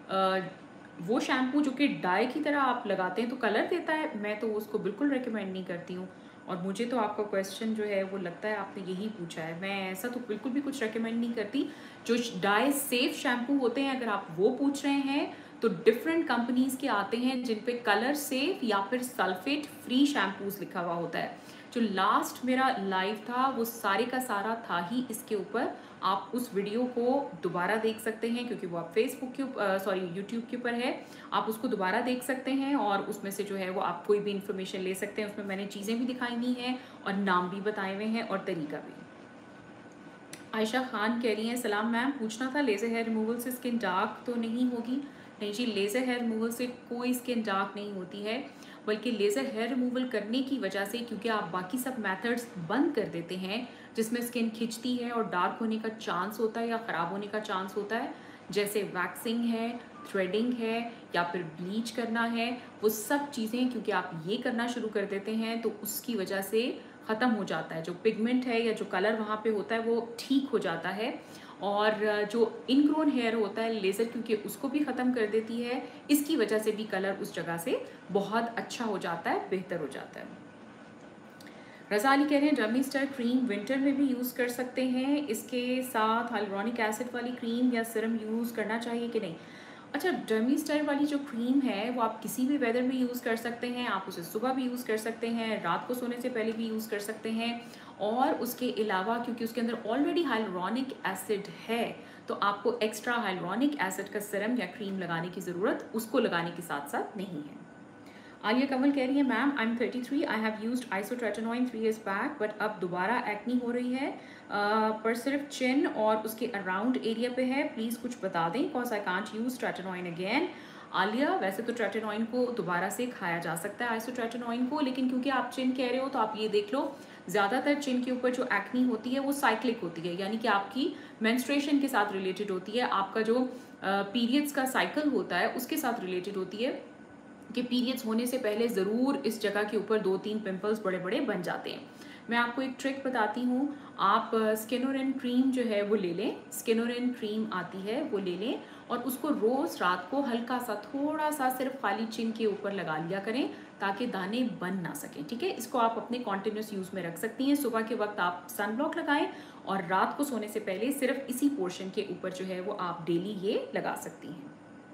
वो शैम्पू जो कि डाई की तरह आप लगाते हैं तो कलर देता है, मैं तो उसको बिल्कुल रिकमेंड नहीं करती हूँ। और मुझे तो आपका क्वेश्चन जो है वो लगता है आपने यही पूछा है, मैं ऐसा तो बिल्कुल भी कुछ रिकमेंड नहीं करती। जो डाई सेफ शैम्पू होते हैं अगर आप वो पूछ रहे हैं तो डिफरेंट कंपनीज़ के आते हैं जिन पे कलर सेफ या फिर सल्फेट फ्री शैम्पूज लिखा हुआ होता है। जो लास्ट मेरा लाइव था वो सारे का सारा था ही इसके ऊपर, आप उस वीडियो को दोबारा देख सकते हैं क्योंकि वो आप फेसबुक के ऊपर सॉरी यूट्यूब के ऊपर है, आप उसको दोबारा देख सकते हैं और उसमें से जो है वो आप कोई भी इन्फॉर्मेशन ले सकते हैं। उसमें मैंने चीज़ें भी दिखाई हुई हैं और नाम भी बताए हुए हैं और तरीका भी। आयशा खान कह रही हैं सलाम मैम, पूछना था लेज़र हेयर रिमूवल से स्किन डार्क तो नहीं होगी? नहीं जी, लेज़र हेयर रिमूवल से कोई स्किन डार्क नहीं होती है, बल्कि लेज़र हेयर रिमूवल करने की वजह से क्योंकि आप बाकी सब मेथड्स बंद कर देते हैं जिसमें स्किन खिंचती है और डार्क होने का चांस होता है या ख़राब होने का चांस होता है, जैसे वैक्सिंग है, थ्रेडिंग है या फिर ब्लीच करना है, वो सब चीज़ें क्योंकि आप ये करना शुरू कर देते हैं तो उसकी वजह से ख़त्म हो जाता है। जो पिगमेंट है या जो कलर वहाँ पे होता है वो ठीक हो जाता है, और जो इनग्रोन हेयर होता है लेज़र क्योंकि उसको भी ख़त्म कर देती है, इसकी वजह से भी कलर उस जगह से बहुत अच्छा हो जाता है, बेहतर हो जाता है। रज़ा अली कह रहे हैं डर्मी स्टार क्रीम विंटर में भी यूज़ कर सकते हैं, इसके साथ हाइलुरोनिक एसिड वाली क्रीम या सीरम यूज़ करना चाहिए कि नहीं? अच्छा, डर्मी स्टार वाली जो क्रीम है वो आप किसी भी वेदर में यूज़ कर सकते हैं, आप उसे सुबह भी यूज़ कर सकते हैं, रात को सोने से पहले भी यूज़ कर सकते हैं, और उसके अलावा क्योंकि उसके अंदर ऑलरेडी हाइलुरोनिक एसिड है तो आपको एक्स्ट्रा हाइलुरोनिक एसिड का सीरम या क्रीम लगाने की ज़रूरत उसको लगाने के साथ साथ नहीं है। आलिया कमल कह रही है ma'am I am thirty three, I have used isotretinoin three years back but अब दोबारा एक्नी हो रही है, uh, पर सिर्फ चिन और उसके अराउंड एरिया पे है, प्लीज़ कुछ बता दें cause I can't use tretinoin again. Alia, वैसे तो ट्रेटिनोइन को दोबारा से खाया जा सकता है आइसोट्रेटिनोइन को, लेकिन क्योंकि आप चिन कह रहे हो तो आप ये देख लो ज़्यादातर चिन के ऊपर जो एक्नी होती है वो साइक्लिक होती है, यानी कि आपकी मेंस्ट्रुएशन के साथ रिलेटेड होती है, आपका जो पीरियड्स uh, का साइकिल होता है उसके साथ रिलेटेड होती है कि पीरियड्स होने से पहले ज़रूर इस जगह के ऊपर दो तीन पिंपल्स बड़े बड़े बन जाते हैं। मैं आपको एक ट्रिक बताती हूँ, आप स्किनोरेन क्रीम जो है वो ले लें, स्किनोरेन क्रीम आती है वो ले लें और उसको रोज़ रात को हल्का सा थोड़ा सा सिर्फ खाली चिन के ऊपर लगा लिया करें ताकि दाने बन ना सकें, ठीक है। इसको आप अपने कॉन्टिन्यूस यूज़ में रख सकती हैं। सुबह के वक्त आप सन ब्लॉक लगाएं और रात को सोने से पहले सिर्फ इसी पोर्शन के ऊपर जो है वो आप डेली ये लगा सकती हैं।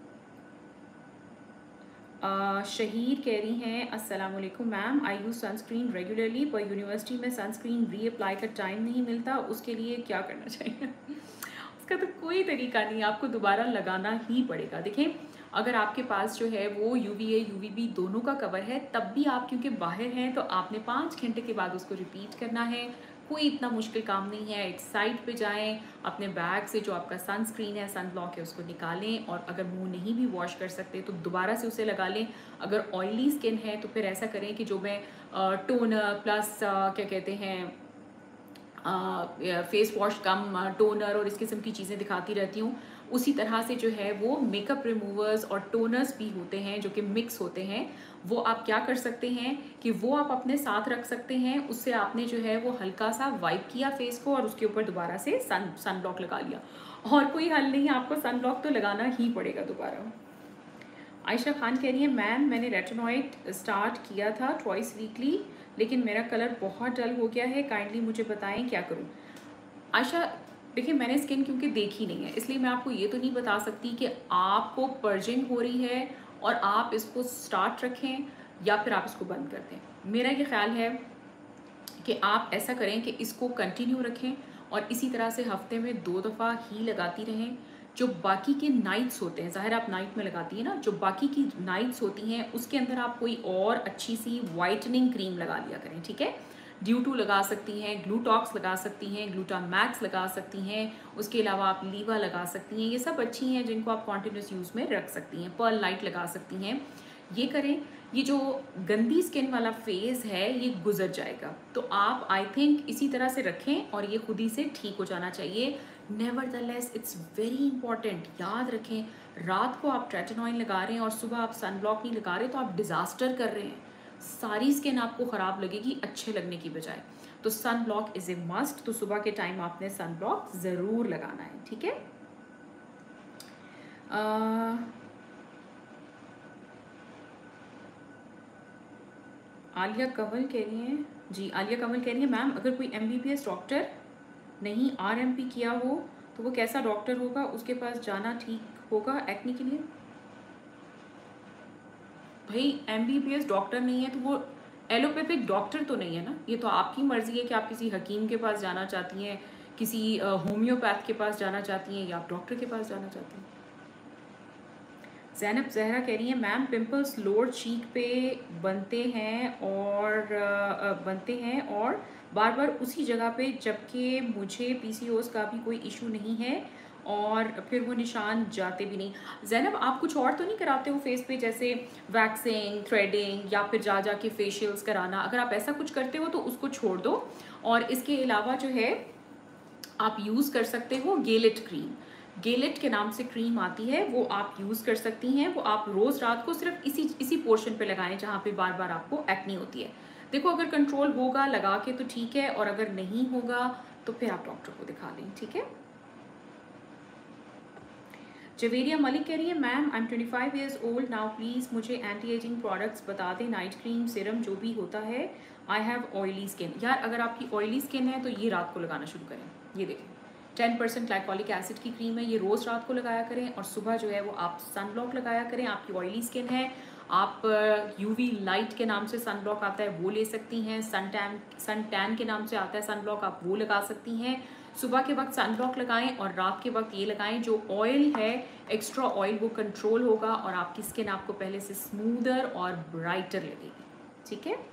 Uh, शहीर कह रही हैं अस्सलाम वालेकुम ma'am, I use sunscreen regularly पर यूनिवर्सिटी में सनस्क्रीन रीअप्लाई का टाइम नहीं मिलता, उसके लिए क्या करना चाहिए? उसका तो कोई तरीका नहीं, आपको दोबारा लगाना ही पड़ेगा। देखें, अगर आपके पास जो है वो U V A U V B दोनों का कवर है तब भी आप क्योंकि बाहर हैं तो आपने पाँच घंटे के बाद उसको रिपीट करना है, कोई इतना मुश्किल काम नहीं है। एक साइड पे जाएं, अपने बैग से जो आपका सनस्क्रीन है, सन ब्लॉक है, उसको निकालें और अगर मुंह नहीं भी वॉश कर सकते तो दोबारा से उसे लगा लें। अगर ऑयली स्किन है तो फिर ऐसा करें कि जो मैं टोनर प्लस क्या कहते हैं फेस वॉश कम टोनर और इस किस्म की चीज़ें दिखाती रहती हूँ, उसी तरह से जो है वो मेकअप रिमूवर्स और टोनर्स भी होते हैं जो कि मिक्स होते हैं। वो आप क्या कर सकते हैं कि वो आप अपने साथ रख सकते हैं। उससे आपने जो है वो हल्का सा वाइप किया फेस को और उसके ऊपर दोबारा से सन सन ब्लॉक लगा लिया, और कोई हल नहीं, आपको सन ब्लॉक तो लगाना ही पड़ेगा दोबारा। आयशा खान कह रही है मैम मैंने रेटिनॉइड स्टार्ट किया था ट्वाइस वीकली, लेकिन मेरा कलर बहुत डल हो गया है, काइंडली मुझे बताएं क्या करूं। आयशा देखिए, मैंने स्किन क्योंकि देखी नहीं है इसलिए मैं आपको ये तो नहीं बता सकती कि आपको पर्जिंग हो रही है और आप इसको स्टार्ट रखें या फिर आप इसको बंद कर दें। मेरा ये ख्याल है कि आप ऐसा करें कि इसको कंटिन्यू रखें और इसी तरह से हफ्ते में दो दफ़ा ही लगाती रहें। जो बाकी के नाइट्स होते हैं, ज़ाहिर आप नाइट में लगाती हैं ना, जो बाकी की नाइट्स होती हैं उसके अंदर आप कोई और अच्छी सी वाइटनिंग क्रीम लगा लिया करें, ठीक है। ड्यू टू लगा सकती हैं, ग्लूटॉक्स लगा सकती हैं, ग्लूटान मैक्स लगा सकती हैं, उसके अलावा आप लीवा लगा सकती हैं, ये सब अच्छी हैं जिनको आप कॉन्टिन्यूस यूज़ में रख सकती हैं। पर्ल लाइट लगा सकती हैं, ये करें। ये जो गंदी स्किन वाला फेज़ है ये गुजर जाएगा, तो आप आई थिंक इसी तरह से रखें और ये खुद ही से ठीक हो जाना चाहिए। नेवरदलेस इट्स वेरी इंपॉर्टेंट, याद रखें, रात को आप ट्रेटिनॉइल लगा रहे हैं और सुबह आप सन ब्लॉक नहीं लगा रहे तो आप डिज़ास्टर कर रहे हैं, सारी स्किन आपको ख़राब लगेगी अच्छे लगने की बजाय। तो sun block is a must, तो सुबह के टाइम आपने सन ब्लॉक ज़रूर लगाना है, ठीक है। आ, आलिया कंवल कह रही हैं जी, आलिया कंवल कह रही है मैम अगर कोई एमबीबीएस डॉक्टर नहीं आरएमपी किया हो तो वो कैसा डॉक्टर होगा, उसके पास जाना ठीक होगा एक्ने के लिए। भाई एमबीबीएस डॉक्टर नहीं है तो वो एलोपैथिक डॉक्टर तो नहीं है ना, ये तो आपकी मर्जी है कि आप किसी हकीम के पास जाना चाहती हैं, किसी होम्योपैथ के पास जाना चाहती हैं या आप डॉक्टर के पास जाना चाहती हैं। ज़ैनब ज़हरा कह रही है मैम पिंपल्स लोअर चीक पे बनते हैं और बनते हैं और बार बार उसी जगह पे, जबकि मुझे पीसीओएस का भी कोई इशू नहीं है और फिर वो निशान जाते भी नहीं। ज़ैनब आप कुछ और तो नहीं कराते हो फेस पे, जैसे वैक्सिंग, थ्रेडिंग या फिर जा जा के फेशियल्स कराना? अगर आप ऐसा कुछ करते हो तो उसको छोड़ दो, और इसके अलावा जो है आप यूज़ कर सकते हो गेलेट क्रीम। गेलेट के नाम से क्रीम आती है, वो आप यूज़ कर सकती हैं। वो आप रोज़ रात को सिर्फ इसी इसी पोर्शन पे लगाएं जहाँ पे बार बार आपको एक्ने होती है। देखो अगर कंट्रोल होगा लगा के तो ठीक है, और अगर नहीं होगा तो फिर आप डॉक्टर को दिखा लें, ठीक है। जवेरिया मलिक कह रही है ma'am I am twenty five years old now, please मुझे एंटी एजिंग प्रोडक्ट्स बता दें, नाइट क्रीम, सीरम, जो भी होता है। I have oily skin. यार अगर आपकी ऑयली स्किन है तो ये रात को लगाना शुरू करें। ये देखें टेन परसेंट ग्लाइकोलिक एसिड की क्रीम है, ये रोज़ रात को लगाया करें और सुबह जो है वो आप सन ब्लॉक लगाया करें। आपकी ऑयली स्किन है, आप यूवी लाइट के नाम से सन ब्लॉक आता है वो ले सकती हैं, सन टैन सन टैन के नाम से आता है सन ब्लॉक, आप वो लगा सकती हैं। सुबह के वक्त सन ब्लॉक लगाएं और रात के वक्त ये लगाएं। जो ऑयल है एक्स्ट्रा ऑयल वो कंट्रोल होगा और आपकी स्किन आपको पहले से स्मूदर और ब्राइटर लगेगी, ठीक है।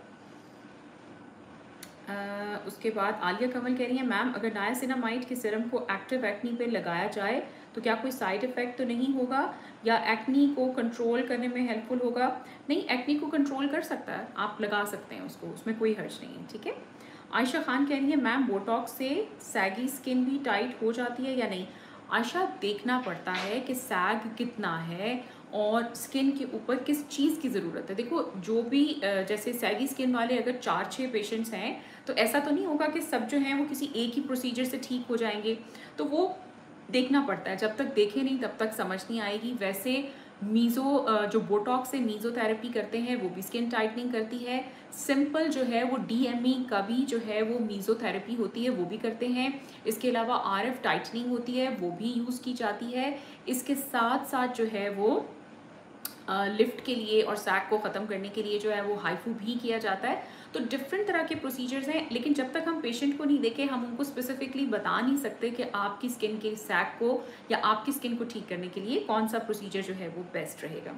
Uh, उसके बाद आलिया कमल कह रही है मैम अगर नायासिनामाइड के सीरम को एक्टिव एक्नी पे लगाया जाए तो क्या कोई साइड इफ़ेक्ट तो नहीं होगा या एक्नी को कंट्रोल करने में हेल्पफुल होगा? नहीं, एक्नी को कंट्रोल कर सकता है, आप लगा सकते हैं उसको, उसमें कोई हर्ज नहीं है, ठीक है। आयशा खान कह रही है मैम बोटॉक्स से सैगी स्किन भी टाइट हो जाती है या नहीं? आयशा देखना पड़ता है कि सैग कितना है और स्किन के ऊपर किस चीज़ की ज़रूरत है। देखो जो भी जैसे सैगी स्किन वाले अगर चार छः पेशेंट्स हैं तो ऐसा तो नहीं होगा कि सब जो हैं वो किसी एक ही प्रोसीजर से ठीक हो जाएंगे, तो वो देखना पड़ता है। जब तक देखे नहीं तब तक समझ नहीं आएगी। वैसे मीज़ो जो बोटॉक्स से मीज़ोथेरेपी करते हैं वो भी स्किन टाइटनिंग करती है। सिंपल जो है वो डीएमई का भी जो है वो मीज़ोथेरेपी होती है, वो भी करते हैं। इसके अलावा आरएफ टाइटनिंग होती है, वो भी यूज़ की जाती है। इसके साथ साथ जो है वो लिफ्ट के लिए और सैग को ख़त्म करने के लिए जो है वो हाइफू भी किया जाता है। तो डिफरेंट तरह के प्रोसीजर्स हैं, लेकिन जब तक हम पेशेंट को नहीं देखें हम उनको स्पेसिफिकली बता नहीं सकते कि आपकी स्किन के सैग को या आपकी स्किन को ठीक करने के लिए कौन सा प्रोसीजर जो है वो बेस्ट रहेगा।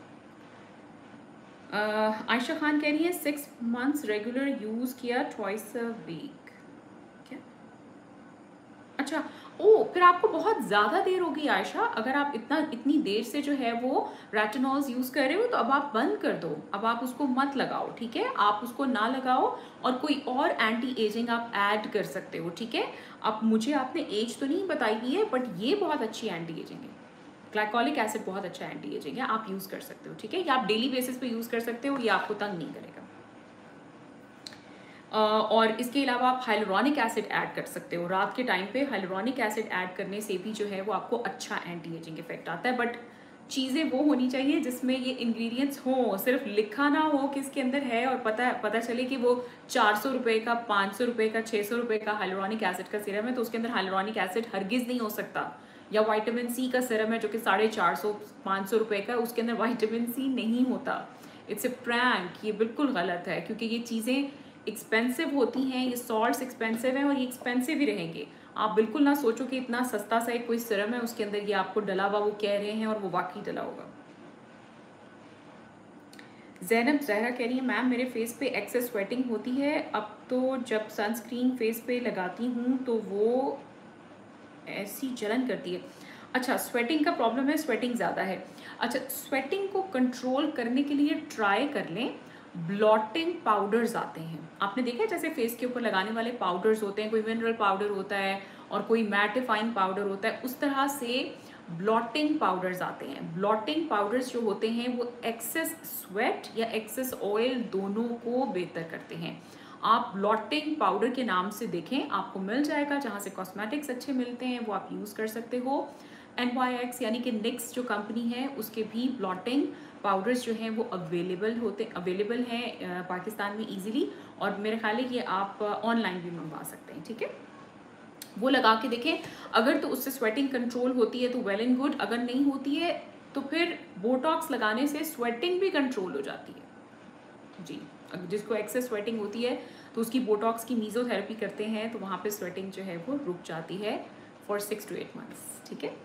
आयशा खान कह रही है सिक्स मंथ्स रेगुलर यूज़ किया ट्वाइस अ वीक। क्या? अच्छा, ओ फिर आपको बहुत ज़्यादा देर होगी आयशा, अगर आप इतना इतनी देर से जो है वो रेटिनॉल्स यूज़ कर रहे हो तो अब आप बंद कर दो, अब आप उसको मत लगाओ, ठीक है, आप उसको ना लगाओ और कोई और एंटी एजिंग आप ऐड कर सकते हो, ठीक है। अब मुझे आपने एज तो नहीं बताई हुई है, बट ये बहुत अच्छी एंटी एजिंग है, ग्लाइकोलिक एसिड बहुत अच्छा एंटी एजिंग है, आप यूज़ कर सकते हो, ठीक है, या आप डेली बेसिस पे यूज़ कर सकते हो, ये आपको तंग नहीं करेगा। Uh, और इसके अलावा आप हाइलुरोनिक एसिड ऐड कर सकते हो रात के टाइम पे, हाइलुरोनिक एसिड ऐड करने से भी जो है वो आपको अच्छा एंटी एजिंग इफेक्ट आता है, बट चीज़ें वो होनी चाहिए जिसमें ये इंग्रेडिएंट्स हो, सिर्फ लिखा ना हो कि इसके अंदर है और पता पता चले कि वो चार सौ रुपये का, पाँच सौ रुपये का, छः सौ रुपये का हाइलुरोनिक एसिड का सिरम है, तो उसके अंदर हाइलुरोनिक एसिड हरगिज़ नहीं हो सकता। या विटामिन सी का सिरम है जो कि साढ़े चार सौ पाँच सौ रुपये का, उसके अंदर विटामिन सी नहीं होता। इट्स ए प्रैंक, ये बिल्कुल गलत है, क्योंकि ये चीज़ें एक्सपेंसिव होती हैं, ये सॉल्ट्स एक्सपेंसिव हैं और ये एक्सपेंसिव ही रहेंगे। आप बिल्कुल ना सोचो कि इतना सस्ता सा एक कोई सिरम है उसके अंदर ये आपको डला हुआ वो कह रहे हैं और वो वाकई डला होगा। जैनब जहरा कह रही है मैम मेरे फेस पे एक्सेस स्वेटिंग होती है, अब तो जब सनस्क्रीन फेस पे लगाती हूँ तो वो ऐसी जलन करती है। अच्छा, स्वेटिंग का प्रॉब्लम है, स्वेटिंग ज़्यादा है। अच्छा, स्वेटिंग को कंट्रोल करने के लिए ट्राई कर लें, ब्लॉटिंग पाउडर्स आते हैं, आपने देखा है जैसे फेस के ऊपर लगाने वाले पाउडर्स होते हैं, कोई मिनरल पाउडर होता है और कोई मैटिफाइंग पाउडर होता है, उस तरह से ब्लॉटिंग पाउडर्स आते हैं। ब्लॉटिंग पाउडर्स जो होते हैं वो एक्सेस स्वेट या एक्सेस ऑयल दोनों को बेहतर करते हैं। आप ब्लॉटिंग पाउडर के नाम से देखें, आपको मिल जाएगा, जहाँ से कॉस्मेटिक्स अच्छे मिलते हैं वो आप यूज़ कर सकते हो। एन वाई एक्स यानी कि निक्स जो कंपनी है उसके भी ब्लॉटिंग पाउडर्स जो हैं वो अवेलेबल होते अवेलेबल हैं पाकिस्तान में इजीली, और मेरे ख्याल है कि आप ऑनलाइन भी मंगवा सकते हैं, ठीक है। वो लगा के देखें, अगर तो उससे स्वेटिंग कंट्रोल होती है तो वेल एंड गुड, अगर नहीं होती है तो फिर बोटॉक्स लगाने से स्वेटिंग भी कंट्रोल हो जाती है जी। जिसको एक्सेस स्वेटिंग होती है तो उसकी बोटॉक्स की मीजोथेरेपी करते हैं तो वहाँ पे स्वेटिंग जो है वो रुक जाती है for six to eight months, ठीक है।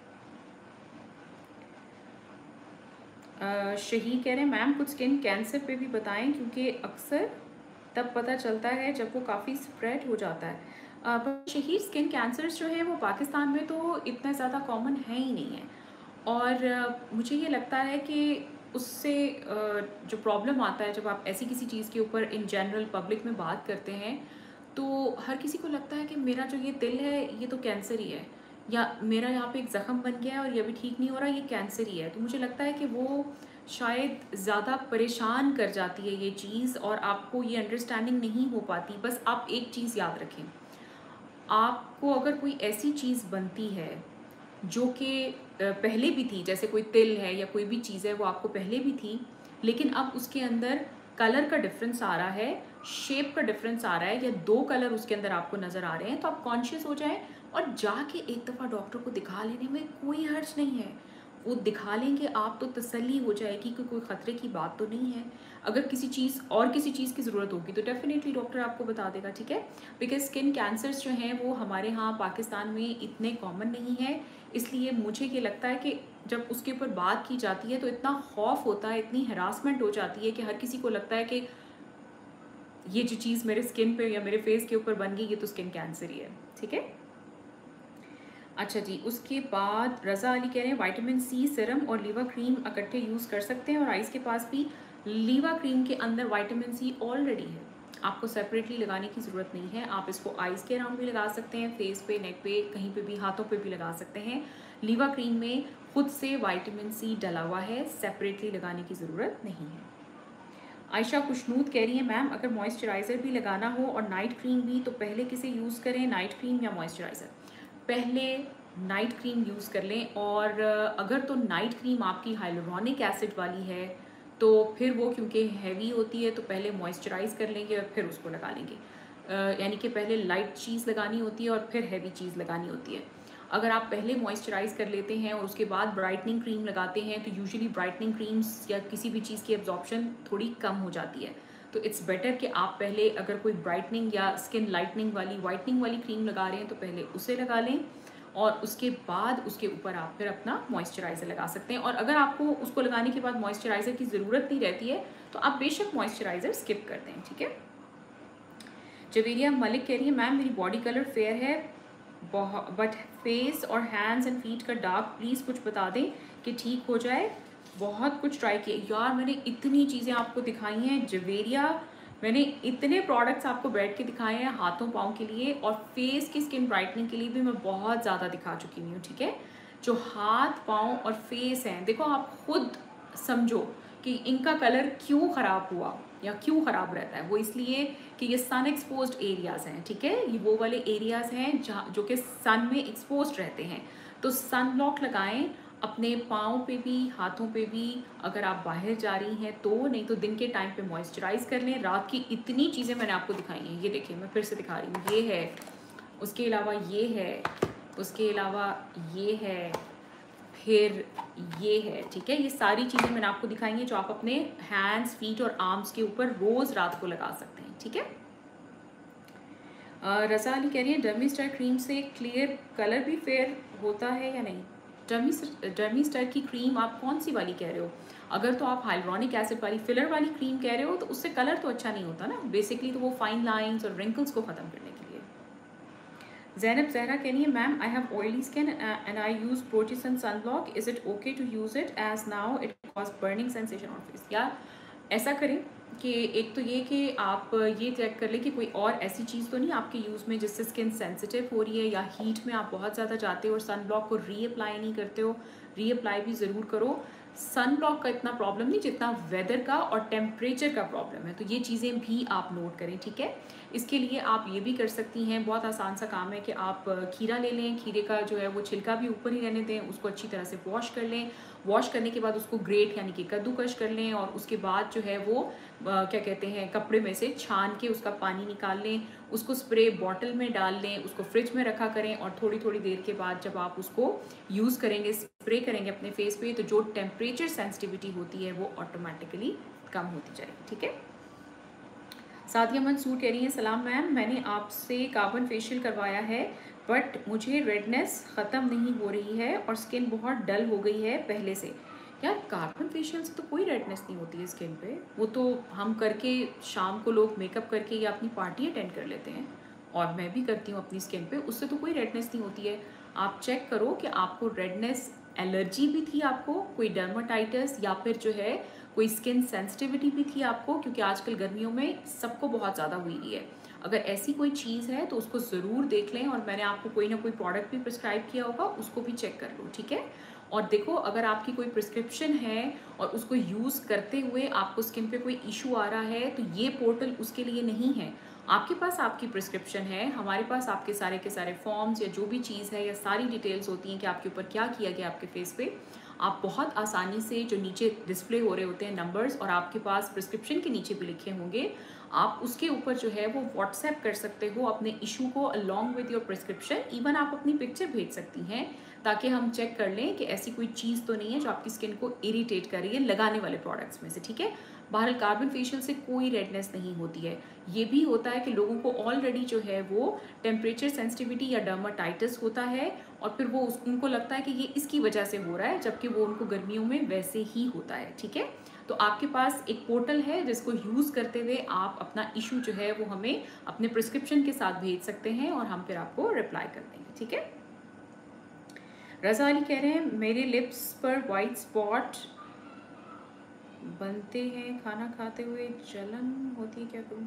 Uh, शहीद कह रहे हैं मैम कुछ स्किन कैंसर पे भी बताएं, क्योंकि अक्सर तब पता चलता है जब वो काफ़ी स्प्रेड हो जाता है। uh, पर शहीद स्किन कैंसर्स जो है वो पाकिस्तान में तो इतना ज़्यादा कॉमन है ही नहीं है, और uh, मुझे ये लगता है कि उससे uh, जो प्रॉब्लम आता है जब आप ऐसी किसी चीज़ के ऊपर इन जनरल पब्लिक में बात करते हैं तो हर किसी को लगता है कि मेरा जो ये दिल है ये तो कैंसर ही है, या मेरा यहाँ पे एक ज़ख़म बन गया है और ये भी ठीक नहीं हो रहा, ये कैंसर ही है। तो मुझे लगता है कि वो शायद ज़्यादा परेशान कर जाती है ये चीज़, और आपको ये अंडरस्टैंडिंग नहीं हो पाती। बस आप एक चीज़ याद रखें, आपको अगर कोई ऐसी चीज़ बनती है जो कि पहले भी थी, जैसे कोई तिल है या कोई भी चीज़ है वो आपको पहले भी थी, लेकिन अब उसके अंदर कलर का डिफरेंस आ रहा है, शेप का डिफरेंस आ रहा है, या दो कलर उसके अंदर आपको नज़र आ रहे हैं, तो आप कॉन्शियस हो जाएं और जाके एक दफ़ा डॉक्टर को दिखा लेने में कोई हर्ज नहीं है। वो दिखा लेंगे आप तो तसल्ली हो जाएगी कि कोई ख़तरे की बात तो नहीं है। अगर किसी चीज़ और किसी चीज़ की ज़रूरत होगी तो डेफिनेटली डॉक्टर आपको बता देगा, ठीक है। बिकॉज स्किन कैंसर्स जो हैं वो हमारे यहाँ पाकिस्तान में इतने कॉमन नहीं है, इसलिए मुझे ये लगता है कि जब उसके ऊपर बात की जाती है तो इतना खौफ होता है, इतनी हरासमेंट हो जाती है कि हर किसी को लगता है कि ये जो चीज़ मेरे स्किन पे या मेरे फेस के ऊपर बन गई ये तो स्किन कैंसर ही है, ठीक है। अच्छा जी, उसके बाद रज़ा अली कह रहे हैं विटामिन सी सिरम और लीवा क्रीम इकट्ठे यूज़ कर सकते हैं, और आइस के पास भी लीवा क्रीम के अंदर विटामिन सी ऑलरेडी है, आपको सेपरेटली लगाने की ज़रूरत नहीं है। आप इसको आइस के अराउंड भी लगा सकते हैं, फेस पे, नेक पे, कहीं पे भी, हाथों पे भी लगा सकते हैं। लीवा क्रीम में खुद से विटामिन सी डला हुआ है, सेपरेटली लगाने की ज़रूरत नहीं है। आयशा खुशनूद कह रही है मैम अगर मॉइस्चराइज़र भी लगाना हो और नाइट क्रीम भी तो पहले किसे यूज़ करें, नाइट क्रीम या मॉइस्चराइज़र? पहले नाइट क्रीम यूज़ कर लें, और अगर तो नाइट क्रीम आपकी हाइलुरोनिक एसिड वाली है तो फिर वो क्योंकि हैवी होती है तो पहले मॉइस्चराइज़ कर लेंगे और फिर उसको लगा लेंगे, यानी कि पहले लाइट चीज़ लगानी होती है और फिर हैवी चीज़ लगानी होती है। अगर आप पहले मॉइस्चराइज़ कर लेते हैं और उसके बाद ब्राइटनिंग क्रीम लगाते हैं तो यूजुअली ब्राइटनिंग क्रीम्स या किसी भी चीज़ की एब्जॉर्प्शन थोड़ी कम हो जाती है, तो इट्स बेटर कि आप पहले अगर कोई ब्राइटनिंग या स्किन लाइटनिंग वाली वाइटनिंग वाली क्रीम लगा रहे हैं तो पहले उसे लगा लें, और उसके बाद उसके ऊपर आप फिर अपना मॉइस्चराइज़र लगा सकते हैं। और अगर आपको उसको लगाने के बाद मॉइस्चराइज़र की ज़रूरत नहीं रहती है तो आप बेशक मॉइस्चराइज़र स्किप करते हैं, ठीक है। जवेरिया मलिक कह रही है मैम मेरी बॉडी कलर फेयर है बहुत, बट फेस और हैंड्स एंड फीट का डार्क प्लीज़ कुछ बता दें कि ठीक हो जाए। बहुत कुछ ट्राई किया यार, मैंने इतनी चीज़ें आपको दिखाई हैं, जवेरिया, मैंने इतने प्रोडक्ट्स आपको बैठ के दिखाए हैं हाथों पाँव के लिए, और फेस की स्किन ब्राइटनिंग के लिए भी मैं बहुत ज़्यादा दिखा चुकी हुई हूँ, ठीक है। जो हाथ पाँव और फेस हैं, देखो आप खुद समझो कि इनका कलर क्यों ख़राब हुआ या क्यों ख़राब रहता है। वो इसलिए कि ये सन एक्सपोज्ड एरियाज़ हैं, ठीक है। ये वो वाले एरियाज़ हैं जहाँ जो कि सन में एक्सपोज्ड रहते हैं। तो सन ब्लॉक लगाएं अपने पाँव पे भी, हाथों पे भी, अगर आप बाहर जा रही हैं तो, नहीं तो दिन के टाइम पे मॉइस्चराइज कर लें। रात की इतनी चीज़ें मैंने आपको दिखाई हैं, ये देखिए मैं फिर से दिखा रही हूँ, ये है, उसके अलावा ये है, उसके अलावा ये है, फिर ये है, ठीक है। ये सारी चीज़ें मैंने आपको दिखाई हैं जो आप अपने हैंड्स, फीट और आर्म्स के ऊपर रोज़ रात को लगा सकते हैं, ठीक है। रज़ा अली कह रही है डर्मी स्टार क्रीम से क्लियर कलर भी फेयर होता है या नहीं? डर्मी डर्मी स्टार की क्रीम आप कौन सी वाली कह रहे हो? अगर तो आप हाइलुरोनिक एसिड वाली फिलर वाली क्रीम कह रहे हो तो उससे कलर तो अच्छा नहीं होता ना, बेसिकली तो वो फाइन लाइंस और रिंकल्स को ख़त्म करने के लिए। जैनब जहरा कह रही है ma'am I have oily skin and I use Protisun sun block, is it okay to use it as now it cause burning sensation on face? या ऐसा करें कि एक तो ये कि आप ये चेक कर लें कि कोई और ऐसी चीज़ तो नहीं आपके यूज़ में जिससे स्किन सेंसिटिव हो रही है, या हीट में आप बहुत ज़्यादा जाते हो और सन ब्लॉक को रीअप्लाई नहीं करते हो। रीअप्लाई भी ज़रूर करो। सन ब्लॉक का इतना प्रॉब्लम नहीं जितना वेदर का और टेम्परेचर का प्रॉब्लम है, तो ये चीज़ें भी आप नोट करें, ठीक है। इसके लिए आप ये भी कर सकती हैं, बहुत आसान सा काम है कि आप खीरा ले लें, खीरे का जो है वो छिलका भी ऊपर ही रहने दें, उसको अच्छी तरह से वॉश कर लें। वॉश करने के बाद उसको ग्रेट यानी कि कद्दूकश कर लें, और उसके बाद जो है वो आ, क्या कहते हैं, कपड़े में से छान के उसका पानी निकाल लें, उसको स्प्रे बॉटल में डाल लें, उसको फ्रिज में रखा करें, और थोड़ी थोड़ी देर के बाद जब आप उसको यूज़ करेंगे, स्प्रे करेंगे अपने फेस पे, तो जो टेम्परेचर सेंसिटिविटी होती है वो ऑटोमेटिकली कम होती जाएगी, ठीक है। सादिया मंसूर कह रही है सलाम मैम, मैंने आपसे कार्बन फेशियल करवाया है बट मुझे रेडनेस ख़त्म नहीं हो रही है और स्किन बहुत डल हो गई है पहले से। यार कार्बन फेशियल से तो कोई रेडनेस नहीं होती है स्किन पे, वो तो हम करके शाम को लोग मेकअप करके या अपनी पार्टी अटेंड कर लेते हैं, और मैं भी करती हूँ अपनी स्किन पे, उससे तो कोई रेडनेस नहीं होती है। आप चेक करो कि आपको रेडनेस एलर्जी भी थी, आपको कोई डर्माटाइटिस या फिर जो है कोई स्किन सेंसिटिविटी भी थी आपको, क्योंकि आजकल गर्मियों में सबको बहुत ज़्यादा हुई है। अगर ऐसी कोई चीज़ है तो उसको ज़रूर देख लें, और मैंने आपको कोई ना कोई प्रोडक्ट भी प्रिस्क्राइब किया होगा, उसको भी चेक कर लो, ठीक है। और देखो अगर आपकी कोई प्रिस्क्रिप्शन है और उसको यूज़ करते हुए आपको स्किन पे कोई इशू आ रहा है, तो ये पोर्टल उसके लिए नहीं है। आपके पास आपकी प्रिस्क्रिप्शन है, हमारे पास आपके सारे के सारे फॉर्म्स या जो भी चीज़ है या सारी डिटेल्स होती हैं कि आपके ऊपर क्या किया गया आपके फेस पे, आप बहुत आसानी से जो नीचे डिस्प्ले हो रहे होते हैं नंबर्स, और आपके पास प्रिस्क्रिप्शन के नीचे भी लिखे होंगे, आप उसके ऊपर जो है वो व्हाट्सएप कर सकते हो अपने इशू को along with your prescription. Even आप अपनी पिक्चर भेज सकती हैं ताकि हम चेक कर लें कि ऐसी कोई चीज़ तो नहीं है जो आपकी स्किन को इरिटेट कर रही है लगाने वाले प्रोडक्ट्स में से, ठीक है। बहरहाल कार्बन फेशियल से कोई रेडनेस नहीं होती है। ये भी होता है कि लोगों को ऑलरेडी जो है वो टेम्परेचर सेंसिटिविटी या डर्माटाइटिस होता है, और फिर वो उनको लगता है कि ये इसकी वजह से हो रहा है, जबकि वो उनको गर्मियों में वैसे ही होता है, ठीक है। तो आपके पास एक पोर्टल है जिसको यूज़ करते हुए आप अपना इशू जो है वो हमें अपने प्रिस्क्रिप्शन के साथ भेज सकते हैं, और हम फिर आपको रिप्लाई कर देंगे, ठीक है। रज़ा अली कह रहे हैं मेरे लिप्स पर वाइट स्पॉट बनते हैं, खाना खाते हुए जलन होती है, क्या करूं?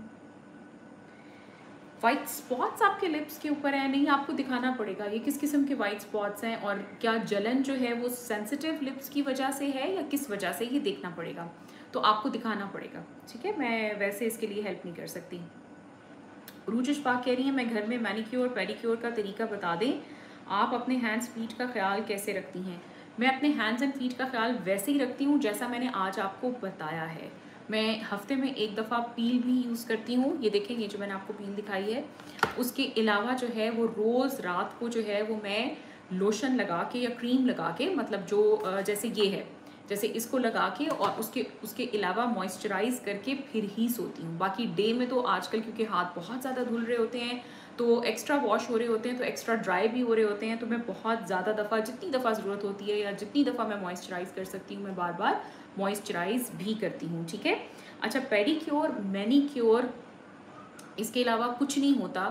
वाइट स्पॉट्स आपके लिप्स के ऊपर है? नहीं, आपको दिखाना पड़ेगा ये किस किस्म के वाइट स्पॉट्स हैं, और क्या जलन जो है वो सेंसिटिव लिप्स की वजह से है या किस वजह से, ये देखना पड़ेगा, तो आपको दिखाना पड़ेगा, ठीक है। मैं वैसे इसके लिए हेल्प नहीं कर सकती। रूजिश पाक कह रही है मैं घर में मैनिक्योर पेडिक्योर का तरीका बता दें, आप अपने हैंड्स फीट का ख्याल कैसे रखती हैं? मैं अपने हैंड्स एंड फीट का ख्याल वैसे ही रखती हूँ जैसा मैंने आज आपको बताया है। मैं हफ्ते में एक दफ़ा पील भी यूज़ करती हूँ, ये देखें ये जो मैंने आपको पील दिखाई है। उसके अलावा जो है वो रोज़ रात को जो है वो मैं लोशन लगा के या क्रीम लगा के, मतलब जो जैसे ये है, जैसे इसको लगा के और उसके उसके अलावा मॉइस्चराइज करके फिर ही सोती हूँ। बाकी डे में तो आजकल क्योंकि हाथ बहुत ज़्यादा धुल रहे होते हैं, तो एक्स्ट्रा वॉश हो रहे होते हैं, तो एक्स्ट्रा ड्राई भी हो रहे होते हैं, तो मैं बहुत ज़्यादा दफ़ा, जितनी दफ़ा ज़रूरत होती है या जितनी दफ़ा मैं मॉइस्चराइज कर सकती हूँ, मैं बार बार मॉइस्चराइज भी करती हूँ, ठीक है। अच्छा, पेडिक्योर मैनीक्योर इसके अलावा कुछ नहीं होता।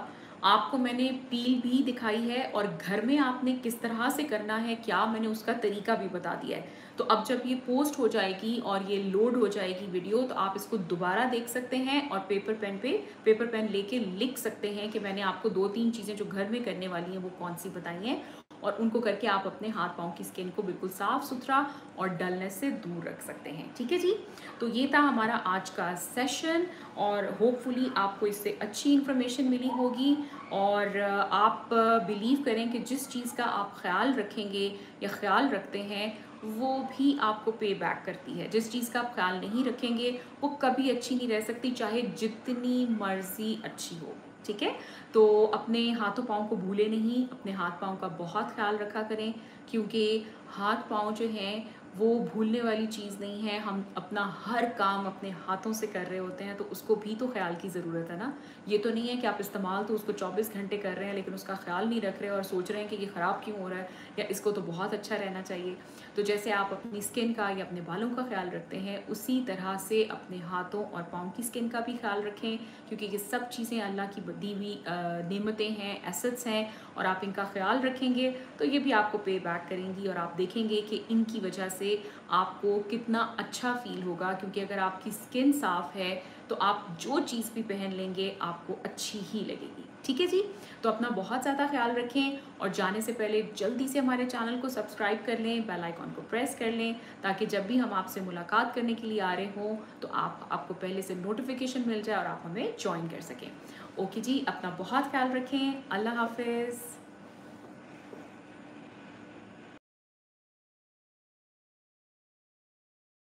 आपको मैंने पील भी दिखाई है और घर में आपने किस तरह से करना है क्या मैंने उसका तरीका भी बता दिया है। तो अब जब ये पोस्ट हो जाएगी और ये लोड हो जाएगी वीडियो, तो आप इसको दोबारा देख सकते हैं और पेपर पेन पे पेपर पेन लेके लिख सकते हैं कि मैंने आपको दो तीन चीज़ें जो घर में करने वाली हैं वो कौन सी बताई हैं, और उनको करके आप अपने हाथ पाँव की स्किन को बिल्कुल साफ सुथरा और डलनेस से दूर रख सकते हैं। ठीक है जी, तो ये था हमारा आज का सेशन और होपफुली आपको इससे अच्छी इन्फॉर्मेशन मिली होगी और आप बिलीव करें कि जिस चीज़ का आप ख्याल रखेंगे या ख्याल रखते हैं वो भी आपको पे बैक करती है। जिस चीज़ का आप ख्याल नहीं रखेंगे वो कभी अच्छी नहीं रह सकती, चाहे जितनी मर्जी अच्छी हो। ठीक है, तो अपने हाथों पाँव को भूले नहीं, अपने हाथ पाँव का बहुत ख्याल रखा करें, क्योंकि हाथ पाँव जो हैं वो भूलने वाली चीज़ नहीं है। हम अपना हर काम अपने हाथों से कर रहे होते हैं, तो उसको भी तो ख्याल की ज़रूरत है ना। ये तो नहीं है कि आप इस्तेमाल तो उसको चौबीस घंटे कर रहे हैं लेकिन उसका ख्याल नहीं रख रहे और सोच रहे हैं कि ये ख़राब क्यों हो रहा है या इसको तो बहुत अच्छा रहना चाहिए। तो जैसे आप अपनी स्किन का या अपने बालों का ख्याल रखते हैं, उसी तरह से अपने हाथों और पाँव की स्किन का भी ख्याल रखें, क्योंकि ये सब चीज़ें अल्लाह की दी हुई नेमतें हैं, एसेट्स हैं, और आप इनका ख्याल रखेंगे तो ये भी आपको पे बैक करेंगी और आप देखेंगे कि इनकी वजह से आपको कितना अच्छा फील होगा। क्योंकि अगर आपकी स्किन साफ़ है तो आप जो चीज़ भी पहन लेंगे आपको अच्छी ही लगेगी। ठीक है जी, तो अपना बहुत ज़्यादा ख्याल रखें और जाने से पहले जल्दी से हमारे चैनल को सब्सक्राइब कर लें, बेल आइकॉन को प्रेस कर लें, ताकि जब भी हम आपसे मुलाकात करने के लिए आ रहे हों तो आप आपको पहले से नोटिफिकेशन मिल जाए और आप हमें ज्वाइन कर सकें। ओके जी, अपना बहुत ख्याल रखें। अल्लाह हाफिज़।